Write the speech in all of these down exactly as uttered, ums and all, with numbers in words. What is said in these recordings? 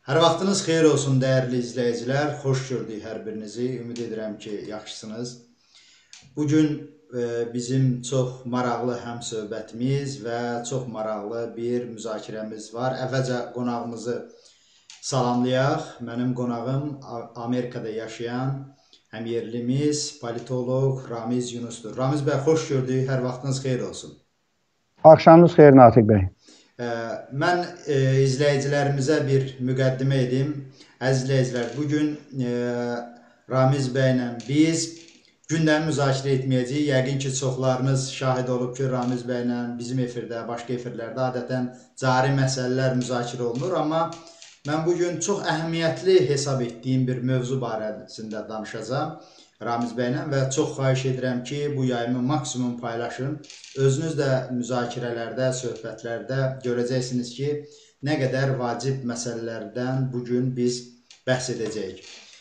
Hər vaxtınız xeyir olsun, dəyərli izləyicilər. Xoş gördük hər birinizi. Ümid edirəm ki, yaxşısınız. Bugün e, bizim çox maraqlı həmsöhbətimiz və çox maraqlı bir müzakirəmiz var. Əvvəlcə qonağımızı salamlayaq. Mənim qonağım Amerikada yaşayan həmyerlimiz, politoloq Ramiz Yunusdur. Ramiz bəy, xoş gördük. Hər vaxtınız xeyir olsun. Axşamınız xeyir Natiq bəy. Mən e, izləyicilərimizə bir müqəddimə edim. Əziz izləyicilər, bugün e, Ramiz bəylə biz gündəmi müzakirə etməyəcəyik. Yəqin ki, çoxlarınız şahid olub ki, Ramiz bəylə bizim efirdə, başqa efirlərdə adətən cari məsələlər müzakirə olunur. Amma mən bugün çox əhəmiyyətli hesab etdiyim bir mövzu barəsində danışacağam Ramiz bəylə və çox xahiş edirəm ki, bu yayımı maksimum paylaşın. Özünüz də müzakirələrdə, söhbətlərdə görəcəksiniz ki, nə qədər vacib məsələlərdən bugün biz bəhs edəcəyik.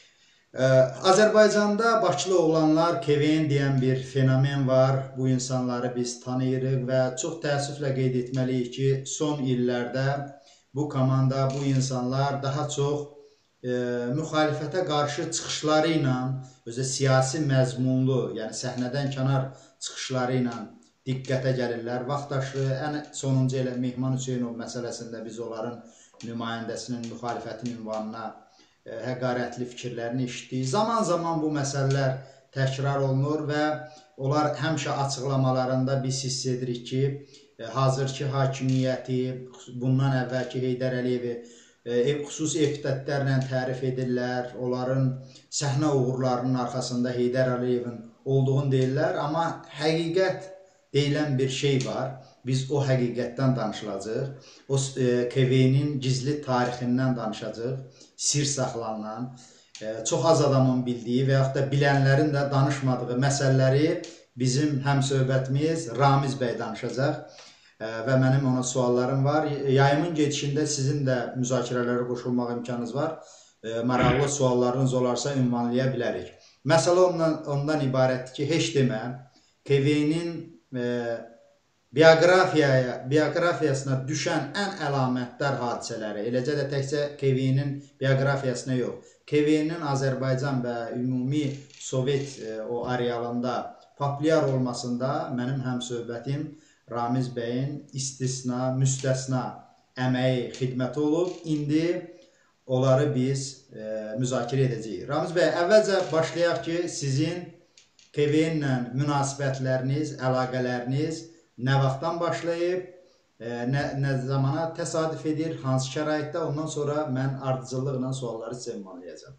Azərbaycanda Bakılı oğlanlar Keveyin deyən bir fenomen var. Bu insanları biz tanıyırıq və çox təəssüflə qeyd etməliyik ki, son illərdə bu komanda, bu insanlar daha çox e, müxalifətə qarşı çıxışları ilə, özü siyasi məzmunlu, yəni səhnədən kənar çıxışları ilə diqqətə gəlirlər. Vaxtaşı ən sonuncu elə Mehman Hüseynov məsələsində biz onların nümayəndəsinin müxalifətin ünvanına e, həqarətli fikirlərini eşitdik. Zaman zaman bu məsələlər təkrar olunur və onlar həmişə açıqlamalarında biz hiss edirik ki, e, hazırki hakimiyyəti, bundan əvvəlki Heydər Əliyevi e, xüsusi epitətlərlə tərif edirlər. Onların səhnə uğurlarının arxasında Heydər Əliyevin olduğunu deyirlər. Amma həqiqət deyilən bir şey var. Biz o həqiqətdən danışılacaq. O e, Keveyin gizli tarixindən danışacaq. Sir saxlanılan, e, çox az adamın bildiyi və yaxud da bilənlərin də danışmadığı məsələləri bizim həmsöhbətimiz Ramiz bəy danışacaq. E, və mənim ona suallarım var. Yayımın gedişində sizin də müzakirələrə qoşulmaq imkanınız var. E, maraqlı suallarınız olarsa ünvanlaya bilərik. Məsələ ondan, ondan ibarətdir ki, heç demə Keveyin e, bioqrafiyaya, bioqrafiyasına düşən ən əlamətdar hadisələri, eləcə də təkcə Keveyin bioqrafiyasına yox, Keveyin Azərbaycan və ümumi Sovet e, o arealında populyar olmasında mənim həmsöhbətim Ramiz bəyin istisna, müstəsna əməyi, xidməti olub. İndi onları biz e, müzakirə edəcəyik. Ramiz bəy, əvvəlcə başlayaq ki, sizin Keveyinlə münasibətləriniz, əlaqələriniz nə vaxtdan başlayıb, e, nə, nə zamana təsadüf edir, hansı şəraitdə, ondan sonra mən ardıcıllıqla sualları sizə ünvanlayacağam.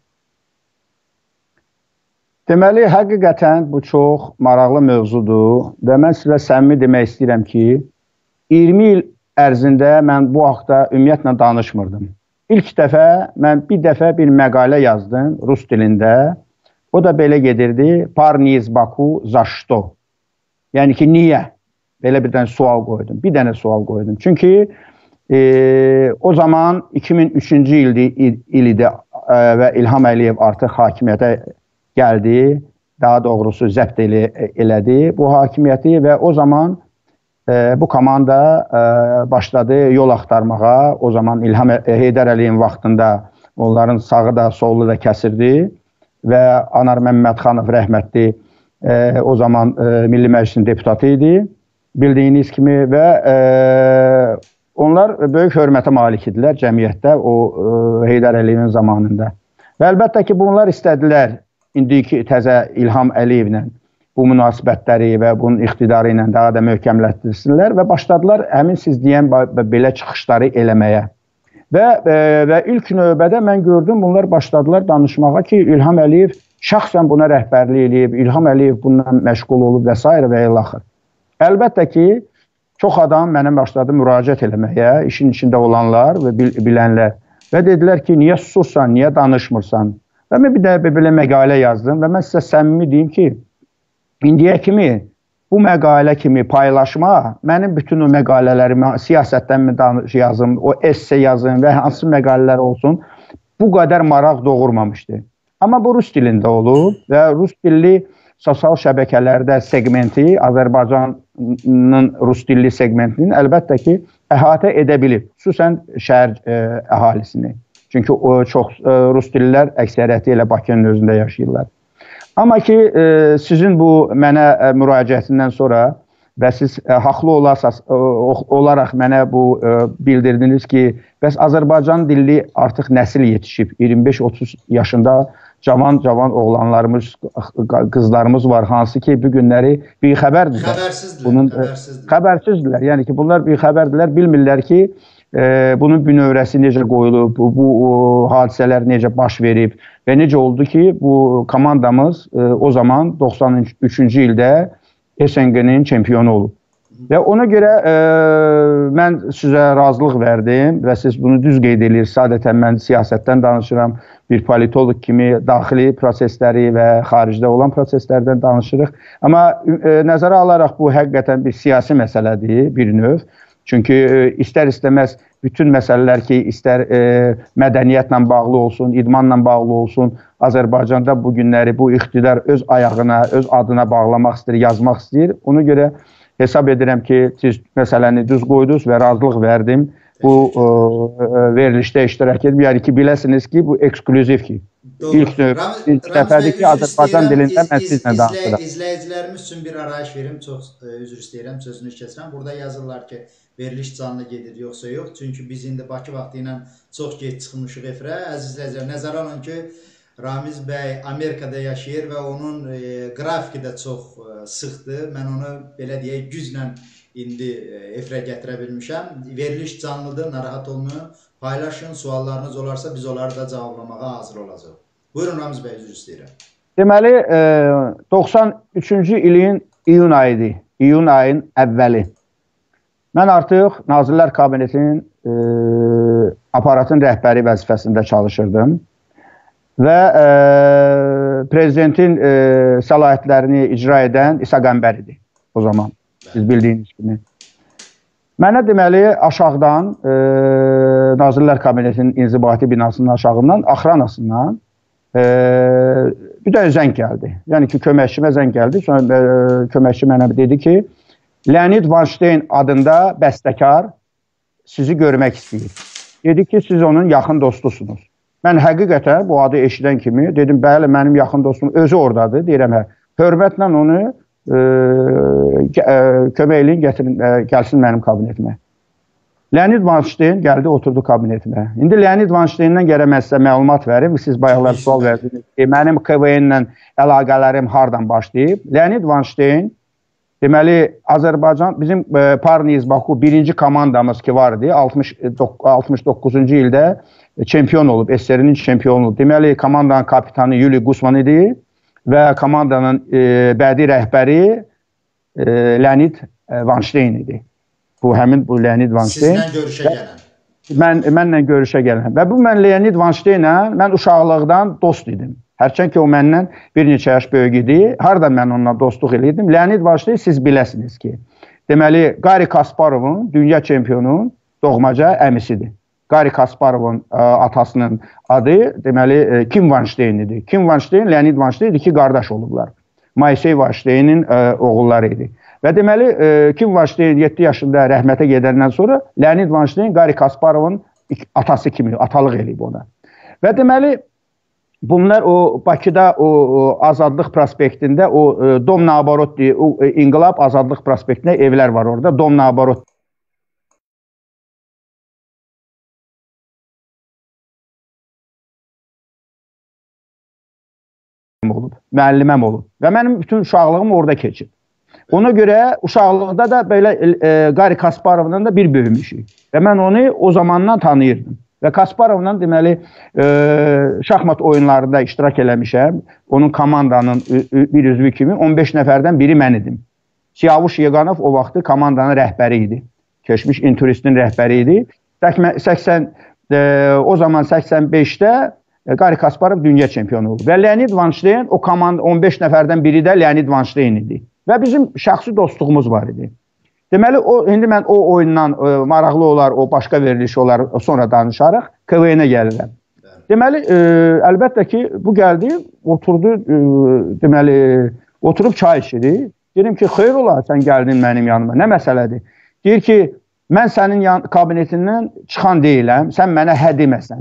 Deməli, həqiqətən bu çox maraqlı mövzudur və mən sizə səmimi demək istəyirəm ki, iyirmi il ərzində mən bu haqda ümumiyyətlə danışmırdım. İlk dəfə mən bir dəfə bir məqalə yazdım rus dilində. O da belə gedirdi. Parniz Baku zašto. Yəni ki, niyə? Belə bir dənə sual qoydum. Bir dənə sual qoydum. Çünki e, o zaman iki min üçüncü il, il idi e, və İlham Əliyev artıq hakimiyyətə gəldi. Daha doğrusu zəbt elə, elədi bu hakimiyyəti və o zaman e, bu komanda e, başladı yol axtarmağa. O zaman İlham Heydər Əliyevin vaxtında onların sağı da solu da kəsirdi. Və Anar Məmmədxanov rəhmətli e, o zaman e, Milli Məclisin deputatı idi, bildiyiniz kimi və e, onlar böyük hörmətə malik idilər cəmiyyətdə o e, Heydər Əliyevin zamanında. Və əlbəttə ki, bunlar istədilər indiki təzə İlham Əliyevlə bu münasibətləri və bunun iqtidarı ilə daha da möhkəmlətdirsinlər və başladılar həmin siz deyən belə çıxışları eləməyə. Və, e, və ilk növbədə mən gördüm, bunlar başladılar danışmağa ki, İlham Əliyev şəxsən buna rəhbərlik eləyib, İlham Əliyev bundan məşğul olub və s. və ilaxır. Əlbəttə ki, çox adam mənə başladı müraciət eləməyə, işin içində olanlar və bil, bilənlər və dedilər ki, niyə susursan, niyə danışmırsan? Və mən bir də belə məqalə yazdım və mən sizə səmimi deyim ki, indiyə kimi bu məqalə kimi paylaşma, mənim bütün o məqalələrimi siyasətdən mi yazım, o esse yazım və hansı məqalələr olsun, bu qədər maraq doğurmamışdı. Amma bu rus dilində olub və rus dilli sosial şəbəkələrdə segmenti, Azərbaycanın rus dilli segmentinin əlbəttə ki, əhatə edə bilib, xüsusən şəhər ə, əhalisini. Çünki o çox e, rus dillilər əksəriyyəti ilə Bakının özündə yaşayırlar. Amma ki e, sizin bu mənə e, müraciətindən sonra və siz e, haqlı olarsanız, e, olaraq mənə bu e, bildirdiniz ki, bəs Azərbaycan dilli artıq nəsil yetişib, iyirmi beş otuz yaşında cavan-cavan oğlanlarımız, qızlarımız var, hansı ki bu günləri bir xəbərdirlər. Xəbərsizdirlər. Bunun, xəbərsizdirlər. xəbərsizdirlər. Yəni ki, bunlar bir xəbərdirlər, bilmirlər ki, e, bunun bünövrəsi necə qoyulub, bu, bu o, hadisələr necə baş verib və necə oldu ki, bu komandamız e, o zaman doxsan üçüncü ildə S N G-nin çempionu olub. Və ona görə e, mən sizə razılıq verdim və siz bunu düz qeyd edirsiniz. Sadəcə mən siyasətdən danışıram, bir politolog kimi daxili prosesləri və xaricdə olan proseslərdən danışırıq. Amma e, nəzərə alaraq bu həqiqətən bir siyasi məsələdir, bir növ. Çünki e, istər-istəməz bütün məsələlər ki, istər e, mədəniyyətlə bağlı olsun, idmanla bağlı olsun, Azərbaycanda bu günləri bu iqtidar öz ayağına, öz adına bağlamaq istəyir, yazmaq istəyir. Ona görə hesab edirəm ki, siz məsələni düz qoydunuz və razılıq verdim. Bu e, verilişdə iştirak edib. Yəni ki, biləsiniz ki, bu eksklüziv ki. Doğru. İlk növ, ilk dəfədir ki, Azərbaycan dilində mən sizlə danışıram. İzləyicilərimiz üçün bir arayış verim, çox e, üzr istəyirəm, sözünü kəsirəm. Burada yazırlar ki, veriliş canlı gedir, yoxsa yox. Çünki biz indi Bakı vaxtı ilə çox geç çıxmışıq efirə. Əziz izləyicilər, nəzərə alın ki, Ramiz bəy Amerikada yaşayır və onun e, qrafiki də çox e, sıxdır. Mən onu belə deyək, güclə indi e, efirə gətirə bilmişəm. Veriliş canlıdır, narahat olmayın. Paylaşın, suallarınız olarsa biz onları da cavablamağa hazır olacaq. Buyurun Ramiz bəy, üzr istəyirəm. Deməli, e, doxsan üçüncü ilin iyun ayıdır, iyun ayın əvvəli. Mən artıq Nazirlər Kabinetinin e, aparatın rəhbəri vəzifəsində çalışırdım və e, prezidentin e, səlahiyyətlərini icra edən İsa Qəmbər idi o zaman, siz bildiyiniz kimi. Mənə deməli aşağıdan, e, Nazirlər Kabinetinin inzibati binasının aşağından, axranasından e, bir də zəng gəldi. Yəni ki, köməkçimə zəng gəldi. Sonra e, köməkçi mənə dedi ki, Leonid Vanşteyn adında bəstəkar sizi görmək istəyir. Dedi ki, siz onun yaxın dostusunuz. Mən həqiqətən bu adı eşidən kimi dedim, bəli, mənim yaxın dostum özü oradadır. Deyirəm, hə, hörmətlə onu e, e, köməkliyin gətirin, e, gəlsin mənim kabinetimə. Leonid Vanşteyn gəldi, oturdu kabinetimə. İndi Leonid Vanşteyndən gərək mən sizə məlumat verim. Siz bayaqlar sual verdiniz ki, mənim K V N-lə əlaqələrim hardan başlayıb. Leonid Vanşteyn deməli, Azərbaycan, bizim e, Parniz Baku birinci komandamız ki vardı, altmış doqquzuncu ildə çempion olub, S S R-nin çempionu olub. Deməli, komandanın kapitanı Yuli Gusman idi və komandanın e, bədi rəhbəri e, Leonid Vanşteyn idi. Bu, həmin bu Leonid Vanşteyn. Sizlə görüşə gələn. Mən, mənlə görüşə gələn. Və bu, mən Leonid Vanşteynlə, mən uşaqlıqdan dost idim. Hərçən ki, o məndən bir neçə yaş böyük idi. Harada mən onunla dostluq edirdim. Leonid Vanşteyn siz biləsiniz ki, deməli, Qari Kasparovun, dünya çempionunun doğmaca əmisidir. Qari Kasparovun ə, atasının adı, deməli, ə, Kim Vanşteyn idi. Kim Vanşteyn, Leonid Vanşteyn iki qardaş olublar. Moisey Vanşteynin ə, oğulları idi. Və deməli, ə, Kim Vanşteyn yeddi yaşında rəhmətə gedəndən sonra Leonid Vanşteyn Qari Kasparovun atası kimi atalıq eləyib ona. Və deməli, bunlar o Bakıda o, o Azadlıq prospektində o e, Dom Naoborot diye o e, İnqilab Azadlıq prospektində evlər var orada. Dom Naoborot olub, müəlliməm olub və mənim bütün uşaqlığım orada keçib. Ona görə uşaqlıqda da belə e, Qari Kasparovdan da bir böyümüşük və mən onu o zamandan tanıyırdım. Və Kasparovla deməli e, şahmat oyunlarında iştirak eləmişəm. Onun komandanın bir üzvü kimi on beş nəfərdən biri mən idim. Siyavuş Yeganov o vaxtı komandanın rəhbəri idi. Keçmiş inturistin rəhbəri idi. səksən, e, o zaman səksən beşdə e, Qari Kasparov dünya çempionu oldu. Və Leonid Vanşteyn o komanda on beş nəfərdən biri də Leonid Vanşteyn idi. Və bizim şəxsi dostluğumuz var idi. Deməli, o, indi mən o oyundan e, maraqlı olar, o başqa veriliş olar, sonra danışarıq, K V N-ə gəlirəm. Deməli, e, əlbəttə ki, bu gəldi, oturdu, e, deməli, oturub çay içirik. Dedim ki, xeyr olar, sən gəldin mənim yanıma, nə məsələdir? Deyir ki, mən sənin yan, kabinetindən çıxan deyiləm, sən mənə hə deməsən.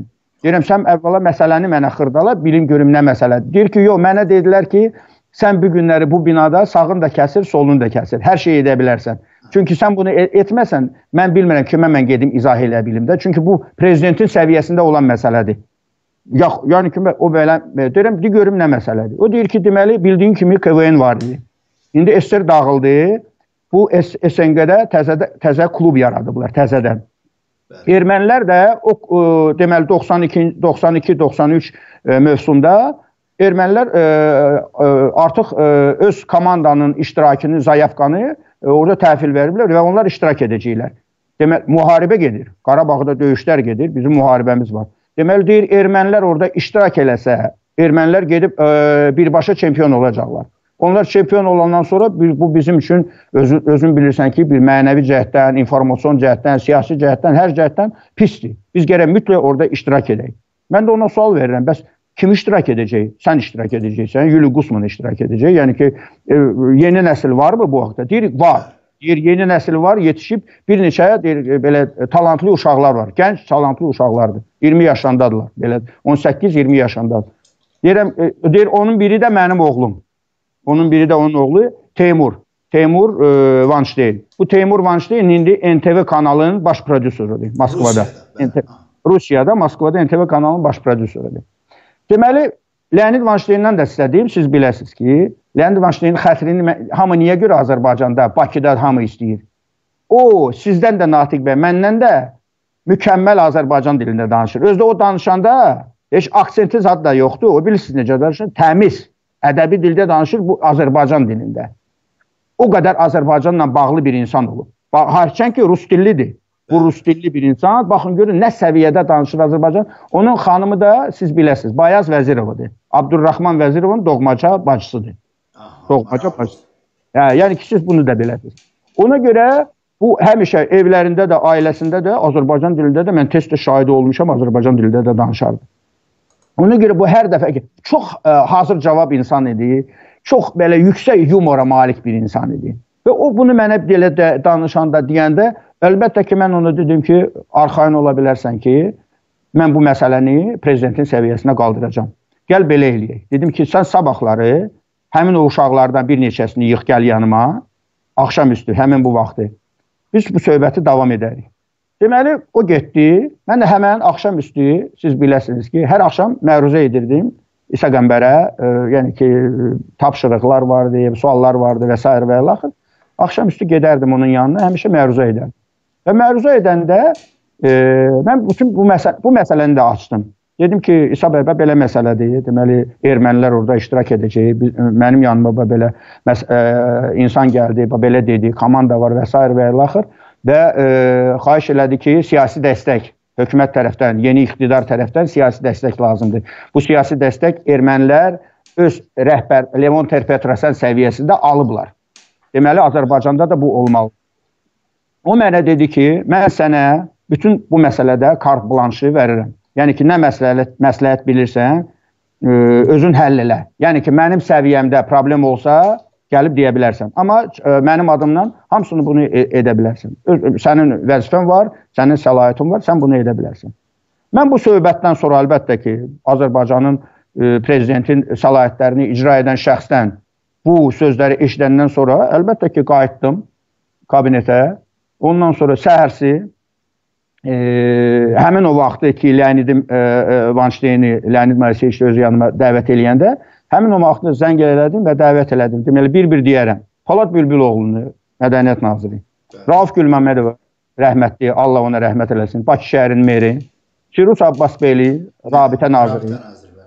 Deyirəm, sən əvvəla məsələni mənə xırdala, bilim görüm nə məsələdir. Deyir ki, yox, mənə dedilər ki, sən bu günləri bu binada sağın da kəsir, solunu da kəsir. Hər şeyi edə bilərsən. Çünki sən bunu etməsən, mən bilmirəm kimə mən gedim izah elə bilim də. Çünki bu prezidentin səviyyəsində olan məsələdir. Yox, yəni ki, o belə, deyirəm, de görüm nə məsələdir. O deyir ki, deməli, bildiyin kimi K V N var idi. İndi S S R dağıldı, bu S N G-də təzə, təzə klub yaradıblar, təzədən. Ermənilər də o, deməli, doxsan iki doxsan üç mövsumda ermənilər e, e, artıq e, öz komandanın iştirakını, zayafqanı e, orada təhvil veriblər və onlar iştirak edəcəklər. Deməli, müharibə gedir. Qarabağda döyüşlər gedir, bizim müharibəmiz var. Deməli, deyir, ermənilər orada iştirak eləsə, ermənilər gedib e, birbaşa çempion olacaqlar. Onlar çempion olandan sonra bu bizim üçün özün, özün bilirsən ki, bir mənəvi cəhətdən, informasyon cəhətdən, siyasi cəhətdən, hər cəhətdən pisdir. Biz gərək mütləq orada iştirak edək. Mən də ona sual verirəm, bəs kim iştirak edəcək? Sən iştirak edəcəksən, Yuli Gusman iştirak edəcək. Yəni ki, e, yeni nəsil var mı bu vaxtda? Deyir, var. Deyir, yeni nəsil var, yetişib bir neçə deyir, belə talantlı uşaqlar var. Gənc talantlı uşaqlardır. iyirmi yaşındadırlar. Belə on səkkiz iyirmi yaşındadır. Deyirəm, e, deyir, onun biri də mənim oğlum. Onun biri də onun oğlu Teymur. Teymur e, Vanşteyn. Bu Teymur Vanşteyn indi N T V kanalının baş prodüsörüdür Moskvada. Rusiyada, Rusiyada, Moskvada N T V kanalının baş prodüsörüdür. Deməli, Leonid Vanşteynlə də sizə deyim, siz biləsiniz ki, Leonid Vanşteynin xətrini hamı niyə görə Azərbaycanda, Bakıda hamı istəyir? O, sizdən də Natiq bəy, məndən də mükəmməl Azərbaycan dilində danışır. Özdə o danışanda heç aksenti zad da yoxdur. O bilirsiniz necə danışır? Təmiz, ədəbi dildə danışır bu Azərbaycan dilində. O qədər Azərbaycanla bağlı bir insan olub. Hərçən ki, Rus dillidir. Bu Rus dilli bir insan. Baxın, görün, nə səviyyədə danışır Azərbaycan. Onun xanımı da siz biləsiniz, Bayaz Vəzirovadır. Abdurrahman Vəzirovun doğmaca bacısıdır. Doğmaca bacısı. Hə, yəni ki, siz bunu da biləsiniz. Ona görə bu həmişə evlərində də, ailəsində də, Azərbaycan dilində də mən tez-tez şahid olmuşam, Azərbaycan dilində də danışardı. Ona görə bu hər dəfə ki, çox ə, hazır cavab insan idi, çox belə yüksək yumora malik bir insan idi. Və o bunu mənə belə də, danışanda, deyəndə, əlbəttə ki, mən ona dedim ki, arxayın ola bilərsən ki, mən bu məsələni prezidentin səviyyəsinə qaldıracam. Gəl belə eləyək. Dedim ki, sən sabahları həmin o uşaqlardan bir neçəsini yığ gəl yanıma, axşamüstü, həmin bu vaxtı. Biz bu söhbəti davam edərik. Deməli, o getdi. Mən də həmən axşamüstü, siz biləsiniz ki, hər axşam məruzə edirdim İsa Qəmbərə, e, yəni ki, tapşırıqlar vardı, suallar vardı və s. və ilaxır. Axşamüstü gedərdim onun yanına, həmişə məruzə edərdim. Və məruzə edəndə e, mən bütün bu, məsəl bu məsələni də açdım. Dedim ki, İsa bəy, belə məsələdir. Deməli, ermənilər orada iştirak edəcək. Mənim yanıma belə məs ə, insan gəldi, belə dedi, komanda var və s. və ilaxır. Və ə, xahiş elədi ki, siyasi dəstək, hökumət tərəfdən, yeni iqtidar tərəfdən siyasi dəstək lazımdır. Bu siyasi dəstək ermənilər öz rəhbər Levon Ter-Petrosyan səviyyəsində alıblar. Deməli, Azərbaycanda da bu olmalı. O mənə dedi ki, mən sənə bütün bu məsələdə kart blanşı verirəm. Yəni ki, nə məsləhət, məsləhət bilirsən, özün həll elə. Yəni ki, mənim səviyyəmdə problem olsa, gəlib deyə bilərsən. Amma mənim adımdan hamısını bunu edə bilərsən. Sənin vəzifən var, sənin səlahiyyətin var, sən bunu edə bilərsən. Mən bu söhbətdən sonra əlbəttə ki, Azərbaycanın prezidentin səlahiyyətlərini icra edən şəxsdən bu sözləri eşidəndən sonra əlbəttə ki, qayıtdım kabinetə. Ondan sonra səhərsi e, həmin o vaxtı ki, Leonid e, Vanşteyni, Leonid Moiseyeviç özü yanıma dəvət eləyəndə, həmin o vaxtı zəng elədim və dəvət elədim. Deməli, bir-bir deyərəm. Polad Bülbüloğlu'nu, Mədəniyyət Naziri, Rauf Gülməmmədova, rəhmətli, Allah ona rəhmət eləsin, Bakı şəhərinin meri, Firuz Abbasbeyli, Rabitə Naziri,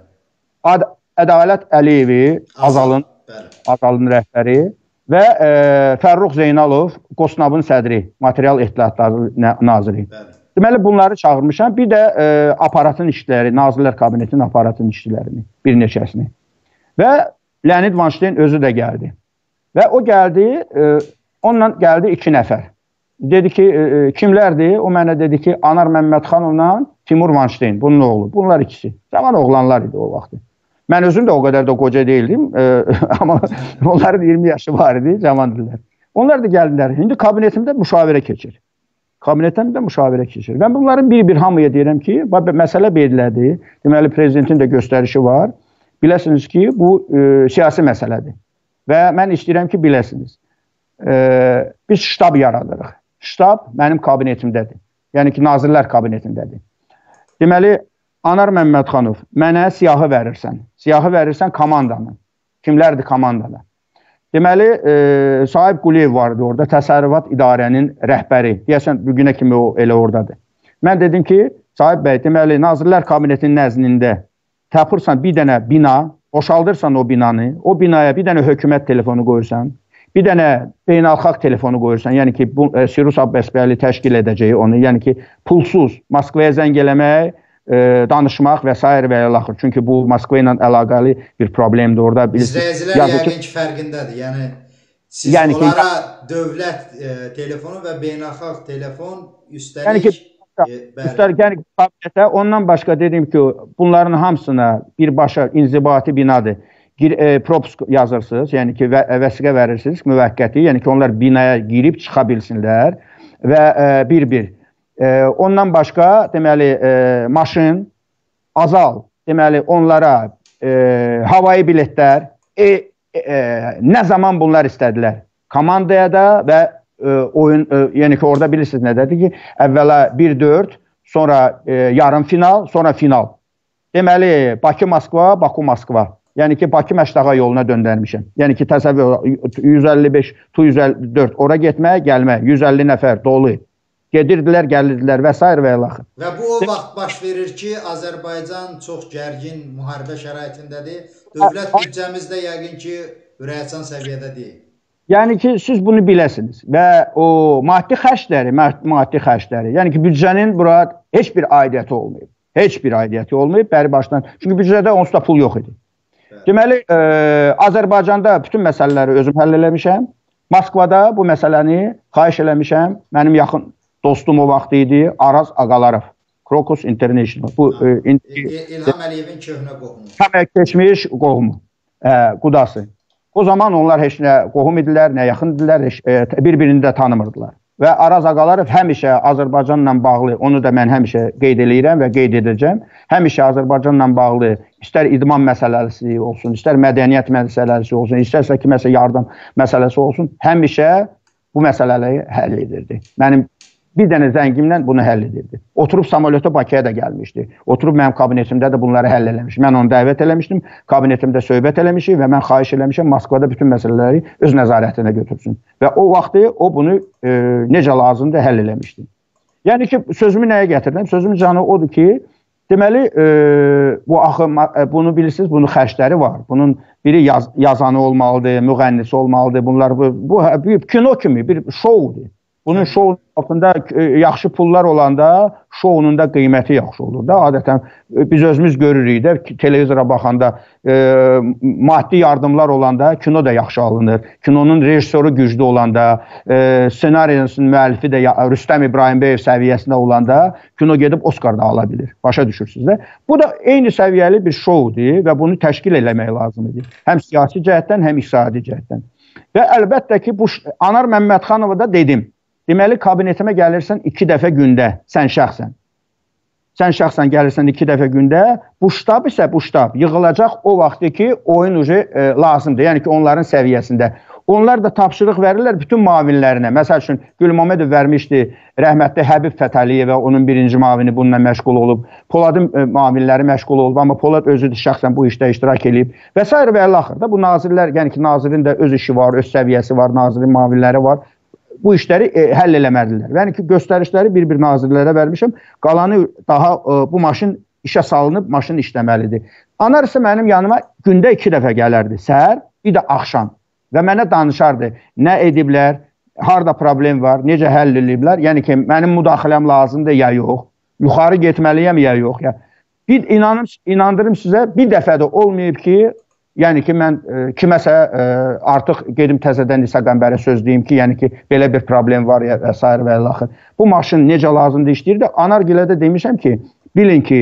Ad Ədalət Əliyevi, Azalın, Azalın rəhbəri və e, Fərrux Zeynalov, Qosnabın sədri, Material Ehtiyatları Naziri. Bəli. Deməli, bunları çağırmışam. Bir də e, aparatın işçiləri, Nazirlər Kabinetinin aparatın işçilərini, bir neçəsini. Və Leonid Vanşteyn özü də gəldi. Və o gəldi, e, onunla gəldi iki nəfər. Dedi ki, e, kimlərdir? O mənə dedi ki, Anar Məmmədxanovla Timur Vanşteyn, bunun oğlu. Bunlar ikisi. Cavan oğlanlar idi o vaxtı. Mən özüm də o qədər də qoca deyildim, e, amma onların iyirmi yaşı var idi, cavan idilər. Onlar da gəldilər. İndi kabinetimdə müşavirə keçir. kabinetdən də müşavirə keçirir. Və bunların bir-bir hamıya deyirəm ki, məsələ belilədir. Deməli, prezidentin də göstərişi var. Biləsiniz ki, bu e, siyasi məsələdir. Və mən istəyirəm ki, biləsiniz. E, biz ştab yaradırıq. Ştab mənim kabinetimdədir. Yəni ki, Nazirlər Kabinetindədir. Deməli, Anar Məmmədxanov, mənə siyahı verirsən. Siyahı verirsən komandanı. Kimlərdir komandada? Deməli, e, Sahib Quliyev vardı orada, təsərrüfat idarənin rəhbəri. Deyəsən, bugünə kimi o elə oradadır. Mən dedim ki, Sahib bəy, deməli, Nazirlər Kabinetinin nəzdində tapırsan bir dənə bina, boşaldırsan o binanı, o binaya bir dənə hökumət telefonu qoyursan, bir dənə beynəlxalq telefonu qoyursan, yəni ki, bu, e, Sirus Abbasbəyli təşkil edəcəyi onu, yəni ki, pulsuz Moskvaya zəng eləmək, e, danışmaq və s. və ilaxır. Çünki bu Moskva ilə əlaqəli bir problemdir orada. İzləyicilər yəqin ki, fərqindədir. Yəni, siz yəni onlara ki, dövlət e, telefonu və beynəlxalq telefon üstəlik... Yəni ki, üstəlik, yəni kabinetə, ondan başqa dedim ki, bunların hamısına birbaşa inzibati binadır. E, propisk yazırsınız, yəni ki, və, vəsiqə verirsiniz, müvəqqəti, yəni ki, onlar binaya girib çıxa bilsinlər və bir-bir. E, e, ondan başqa, deməli, e, maşın, azal, deməli, onlara e, havayı biletlər, e, e, nə zaman bunlar istədilər? Komandaya da və e, oyun, e, yəni ki, orada bilirsiniz nədədir ki, əvvəla bir dörd, sonra e, yarım final, sonra final. Deməli, Bakı-Moskva, Baku-Moskva. Yəni ki, Bakı-Məşdağa yoluna döndərmişəm. Yəni ki, təsəvvür yüz əlli beş, tu yüz əlli dörd, ora getmək, gəlmək, yüz əlli nəfər dolu. Gedirdilər, gəlirdilər və s. və ilaxır. Və bu o vaxt baş verir ki, Azərbaycan çox gərgin müharibə şəraitindədir. Dövlət büdcəmiz də yəqin ki, ürəkacan səviyyədə deyil. Yəni ki, siz bunu biləsiniz və o maddi xərcləri, maddi xərcləri, yəni ki, büdcənin bura heç bir aidiyyəti olmayıb. Heç bir aidiyyəti olmayıb, bəri başdan. Çünki büdcədə onsuz da pul yox idi. Deməli, e, Azərbaycanda bütün məsələləri özüm həll eləmişəm. Moskvada bu məsələni xahiş eləmişəm. Mənim yaxın dostum o vaxt idi, Araz Ağalarov, Krokus International. Bu, e, in, İlham Əliyevin köhnə qohumu. Həmə keçmiş qohumu, e, qudası. O zaman onlar heç nə qohum idilər, nə yaxın idilər, heç, e, bir-birini də tanımırdılar. Və Araz Ağalarov həmişə Azərbaycanla bağlı, onu da mən həmişə qeyd edirəm və qeyd edəcəm. Həmişə Azərbaycanla bağlı istər idman məsələsi olsun, istər mədəniyyət məsələsi olsun, istərsə kiməsə yardım məsələsi olsun, həmişə bu məsələləri həll edirdi. Mənim bir dənə zəngimlə bunu həll edirdi. Oturub samolyota Bakıya da gəlmişdi. Oturub mənim kabinetimdə də bunları həll eləmişdim. Mən onu dəvət eləmişdim, kabinetimdə söhbət eləmişik və mən xahiş eləmişəm Moskvada bütün məsələləri öz nəzarətinə götürsün. Və o vaxtı o bunu e, necə lazımdır həll eləmişdi. Yəni ki, sözümü nəyə gətirdim? Sözümün canı odur ki, deməli, e, bu axı, bunu bilirsiniz, bunun xərcləri var. Bunun biri yaz, yazanı olmalıdır, müğənnisi olmalıdır. Bunlar bu, bu bir kino kimi bir şoudur. Bunun şounun altında yaxşı pullar olanda şounun da qiyməti yaxşı olur da. Adətən biz özümüz görürük də, televizora baxanda e, maddi yardımlar olanda kino da yaxşı alınır. Kinonun rejissoru güclü olanda, e, senarinin müəllifi də Rüstəm İbrahimbəyev səviyyəsində olanda kino gedib Oskar da ala bilir. Başa düşürsünüz də. Bu da eyni səviyyəli bir şoudur və bunu təşkil eləmək lazımdır. Həm siyasi cəhətdən, həm iqtisadi cəhətdən. Və əlbəttə ki, bu Anar Məmmədxanova da dedim. Deməli, kabinetimə gəlirsən iki dəfə gündə, sən şəxsən. Sən şəxsən gəlirsən iki dəfə gündə, bu ştab isə bu ştab yığılacaq o vaxtı ki, oyun ucu e, lazımdır. Yəni ki, onların səviyyəsində. Onlar da tapşırıq verirlər bütün mavinlərinə. Məsəl üçün, Gülmamedov vermişdi, rəhmətli Həbib Fətəliyevə, onun birinci mavini bununla məşğul olub. Poladın e, mavinləri məşğul olub, amma Polad özü də şəxsən bu işdə iştirak edib. Və s. və əl-axırda bu nazirlər, yəni ki, nazirin də öz işi var, öz səviyyəsi var, nazirin mavinləri var. Bu işləri e, həll eləməlidirlər. Yəni ki, göstərişləri bir-bir nazirlərə vermişəm. Qalanı daha e, bu maşın işə salınıb, maşın işləməlidir. Anar isə mənim yanıma gündə iki dəfə gələrdi. Səhər, bir də axşam. Və mənə danışardı. Nə ediblər, harada problem var, necə həll ediblər. Yəni ki, mənim müdaxiləm lazımdır ya yox. Yuxarı getməliyəm ya yox. Ya. Bir inanım, inandırım sizə, bir dəfə də olmayıb ki, yəni ki, mən e, kiməsə e, artıq gedim təzədən İsa Qəmbərə söz deyim ki, yəni ki, belə bir problem var ya, və s. və əl-axır. Bu maşın necə lazımdır işləyirdi? Anargilə də demişəm ki, bilin ki,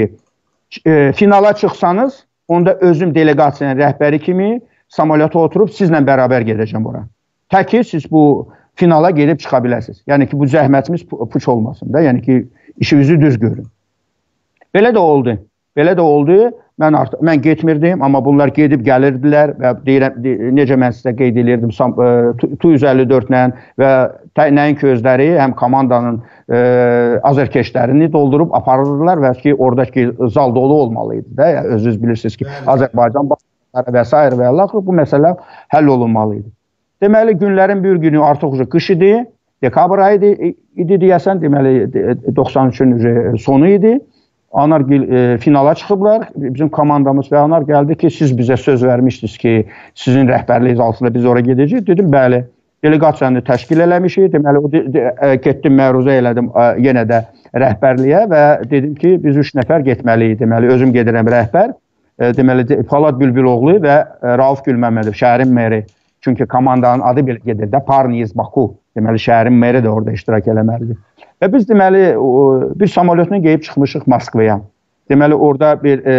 e, finala çıxsanız, onda özüm delegasiyanın rəhbəri kimi samolyota oturub sizlə bərabər gedəcəm ora. Təki siz bu finala gedib çıxa bilərsiniz. Yəni ki, bu zəhmətimiz puç olmasın da, yəni ki, işinizi düz görün. Belə də oldu. Belə də oldu. Mən artıq mən getmirdim, amma bunlar gedib gəlirdilər və deyirəm, necə mən sizə qeyd edirdim, Tu yüz əlli dörd ilə və nəinki özləri həm komandanın e, azərkeşlərini doldurub aparırdılar və ki, oradakı zal dolu olmalıydı da. Yəni, özünüz bilirsiniz ki, Azərbaycan başları və s. və Allah bu məsələ həll olunmalıydı. Deməli, günlərin bir günü artıq qış idi, dekabr ayı idi deyəsən, deməli doxsan üçün sonu idi. Anargil e, finala çıxıblar, bizim komandamız və Anar gəldi ki, siz bizə söz vermişdiniz ki, sizin rəhbərliyiz altında biz oraya gedəcəyik. Dedim, bəli, delegasiyanı təşkil eləmişik. Deməli, o de, de, getdim, məruzə elədim e, yenə də rəhbərliyə və dedim ki, biz üç nəfər getməliyik. Deməli, özüm gedirəm rəhbər. E, deməli, Polad Bülbüloğlu və e, Rauf Gülməmmədov, şəhərin meri. Çünki komandanın adı belə gedir də, Parniz Baku. Deməli, şəhərin meri də orada iştirak eləməlidir. Və biz deməli bir samolyotla gəlib çıxmışıq Moskvaya. Deməli orada bir e,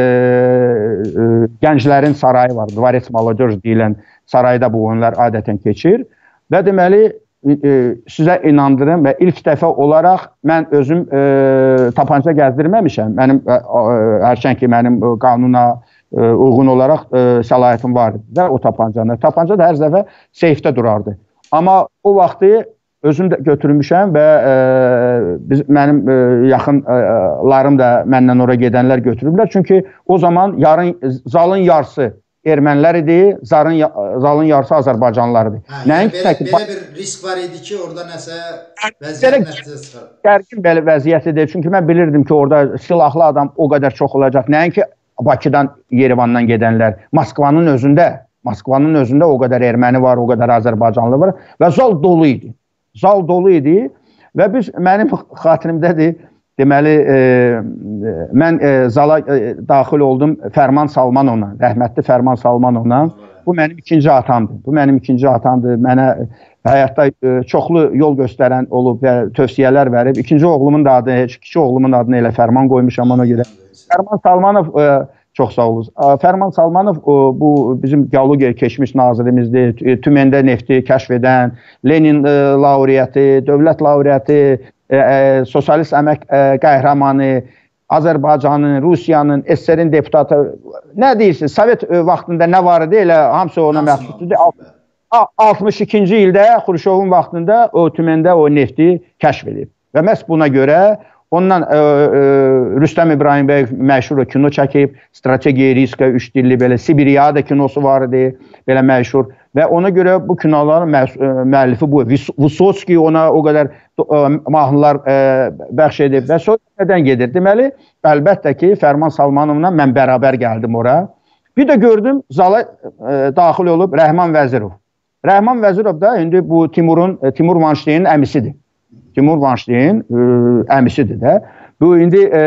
e, gənclərin sarayı var, Dvorets Molodej deyilən sarayda bu oyunlar adətən keçir. Və deməli e, sizə inandırım və ilk dəfə olaraq mən özüm e, tapanca gəzdirməmişəm. Mənim e, hərçən ki mənim qanuna e, uyğun olaraq e, səlahiyyətim var idi də o tapancanı. Tapanca da hər dəfə seyfdə durardı. Amma o vaxtı özüm də götürmüşəm və e, biz, mənim e, yaxınlarım da məndən oraya gedənlər götürüblər. Çünki o zaman yarın, zalın yarısı ermənilər idi, zarın, zalın yarısı Azərbaycanlılar idi. Hə, yəni belə, tək... belə bir risk var idi ki, orada nəsə vəziyyət nəticəsi çıxar. Gərgin belə vəziyyət idi. Çünki mən bilirdim ki, orada silahlı adam o qədər çox olacaq. Nəinki Bakıdan, Yerevandan gedənlər, Moskvanın özündə, Moskvanın özündə o qədər erməni var, o qədər Azərbaycanlı var və zal dolu idi. Zal dolu idi və biz, mənim xatirimdədir, deməli, e, mən e, zala e, daxil oldum Fərman Salmanovla, rəhmətli Fərman Salmanovla. Bu mənim ikinci atamdır. Bu mənim ikinci atamdır. Mənə həyatda e, çoxlu yol göstərən olub və tövsiyələr verib. İkinci oğlumun da adı, kiçik oğlumun adını elə Fərman qoymuşam ona görə. Fərman Salmanov, e, çox sağ olun. Fərman Salmanov bu bizim geologiya keçmiş nazirimizdir. Tümendə nefti kəşf edən, Lenin laureatı, dövlət laureatı, sosialist əmək qəhrəmanı, Azərbaycanın, Rusiyanın, S S R-in deputatı. Nə deyirsiniz? Sovet vaxtında nə var idi? Elə hamısı ona məxsusdur. altmış ikinci ildə Xruşovun vaxtında o Tümendə o nefti kəşf edib. Və məhz buna görə ondan e, e, Rüstəm İbrahimbəyev məşhur kino çəkib, strategiya riskə üç dilli belə Sibiriyada kinosu var idi, belə məşhur və ona görə bu kinoların müəllifi bu Vysotski ona o qədər e, mahnılar e, bəxş edib və sonra nədən gedir? Deməli, əlbəttə ki, Fərman Salmanovla mən bərabər gəldim ora. Bir də gördüm zala e, daxil olub Rəhman Vəzirov. Rəhman Vəzirov da indi bu Timurun Timur Vanşteynin əmisidir. Timur Vanşteyn e, əmisidir də. Bu indi e,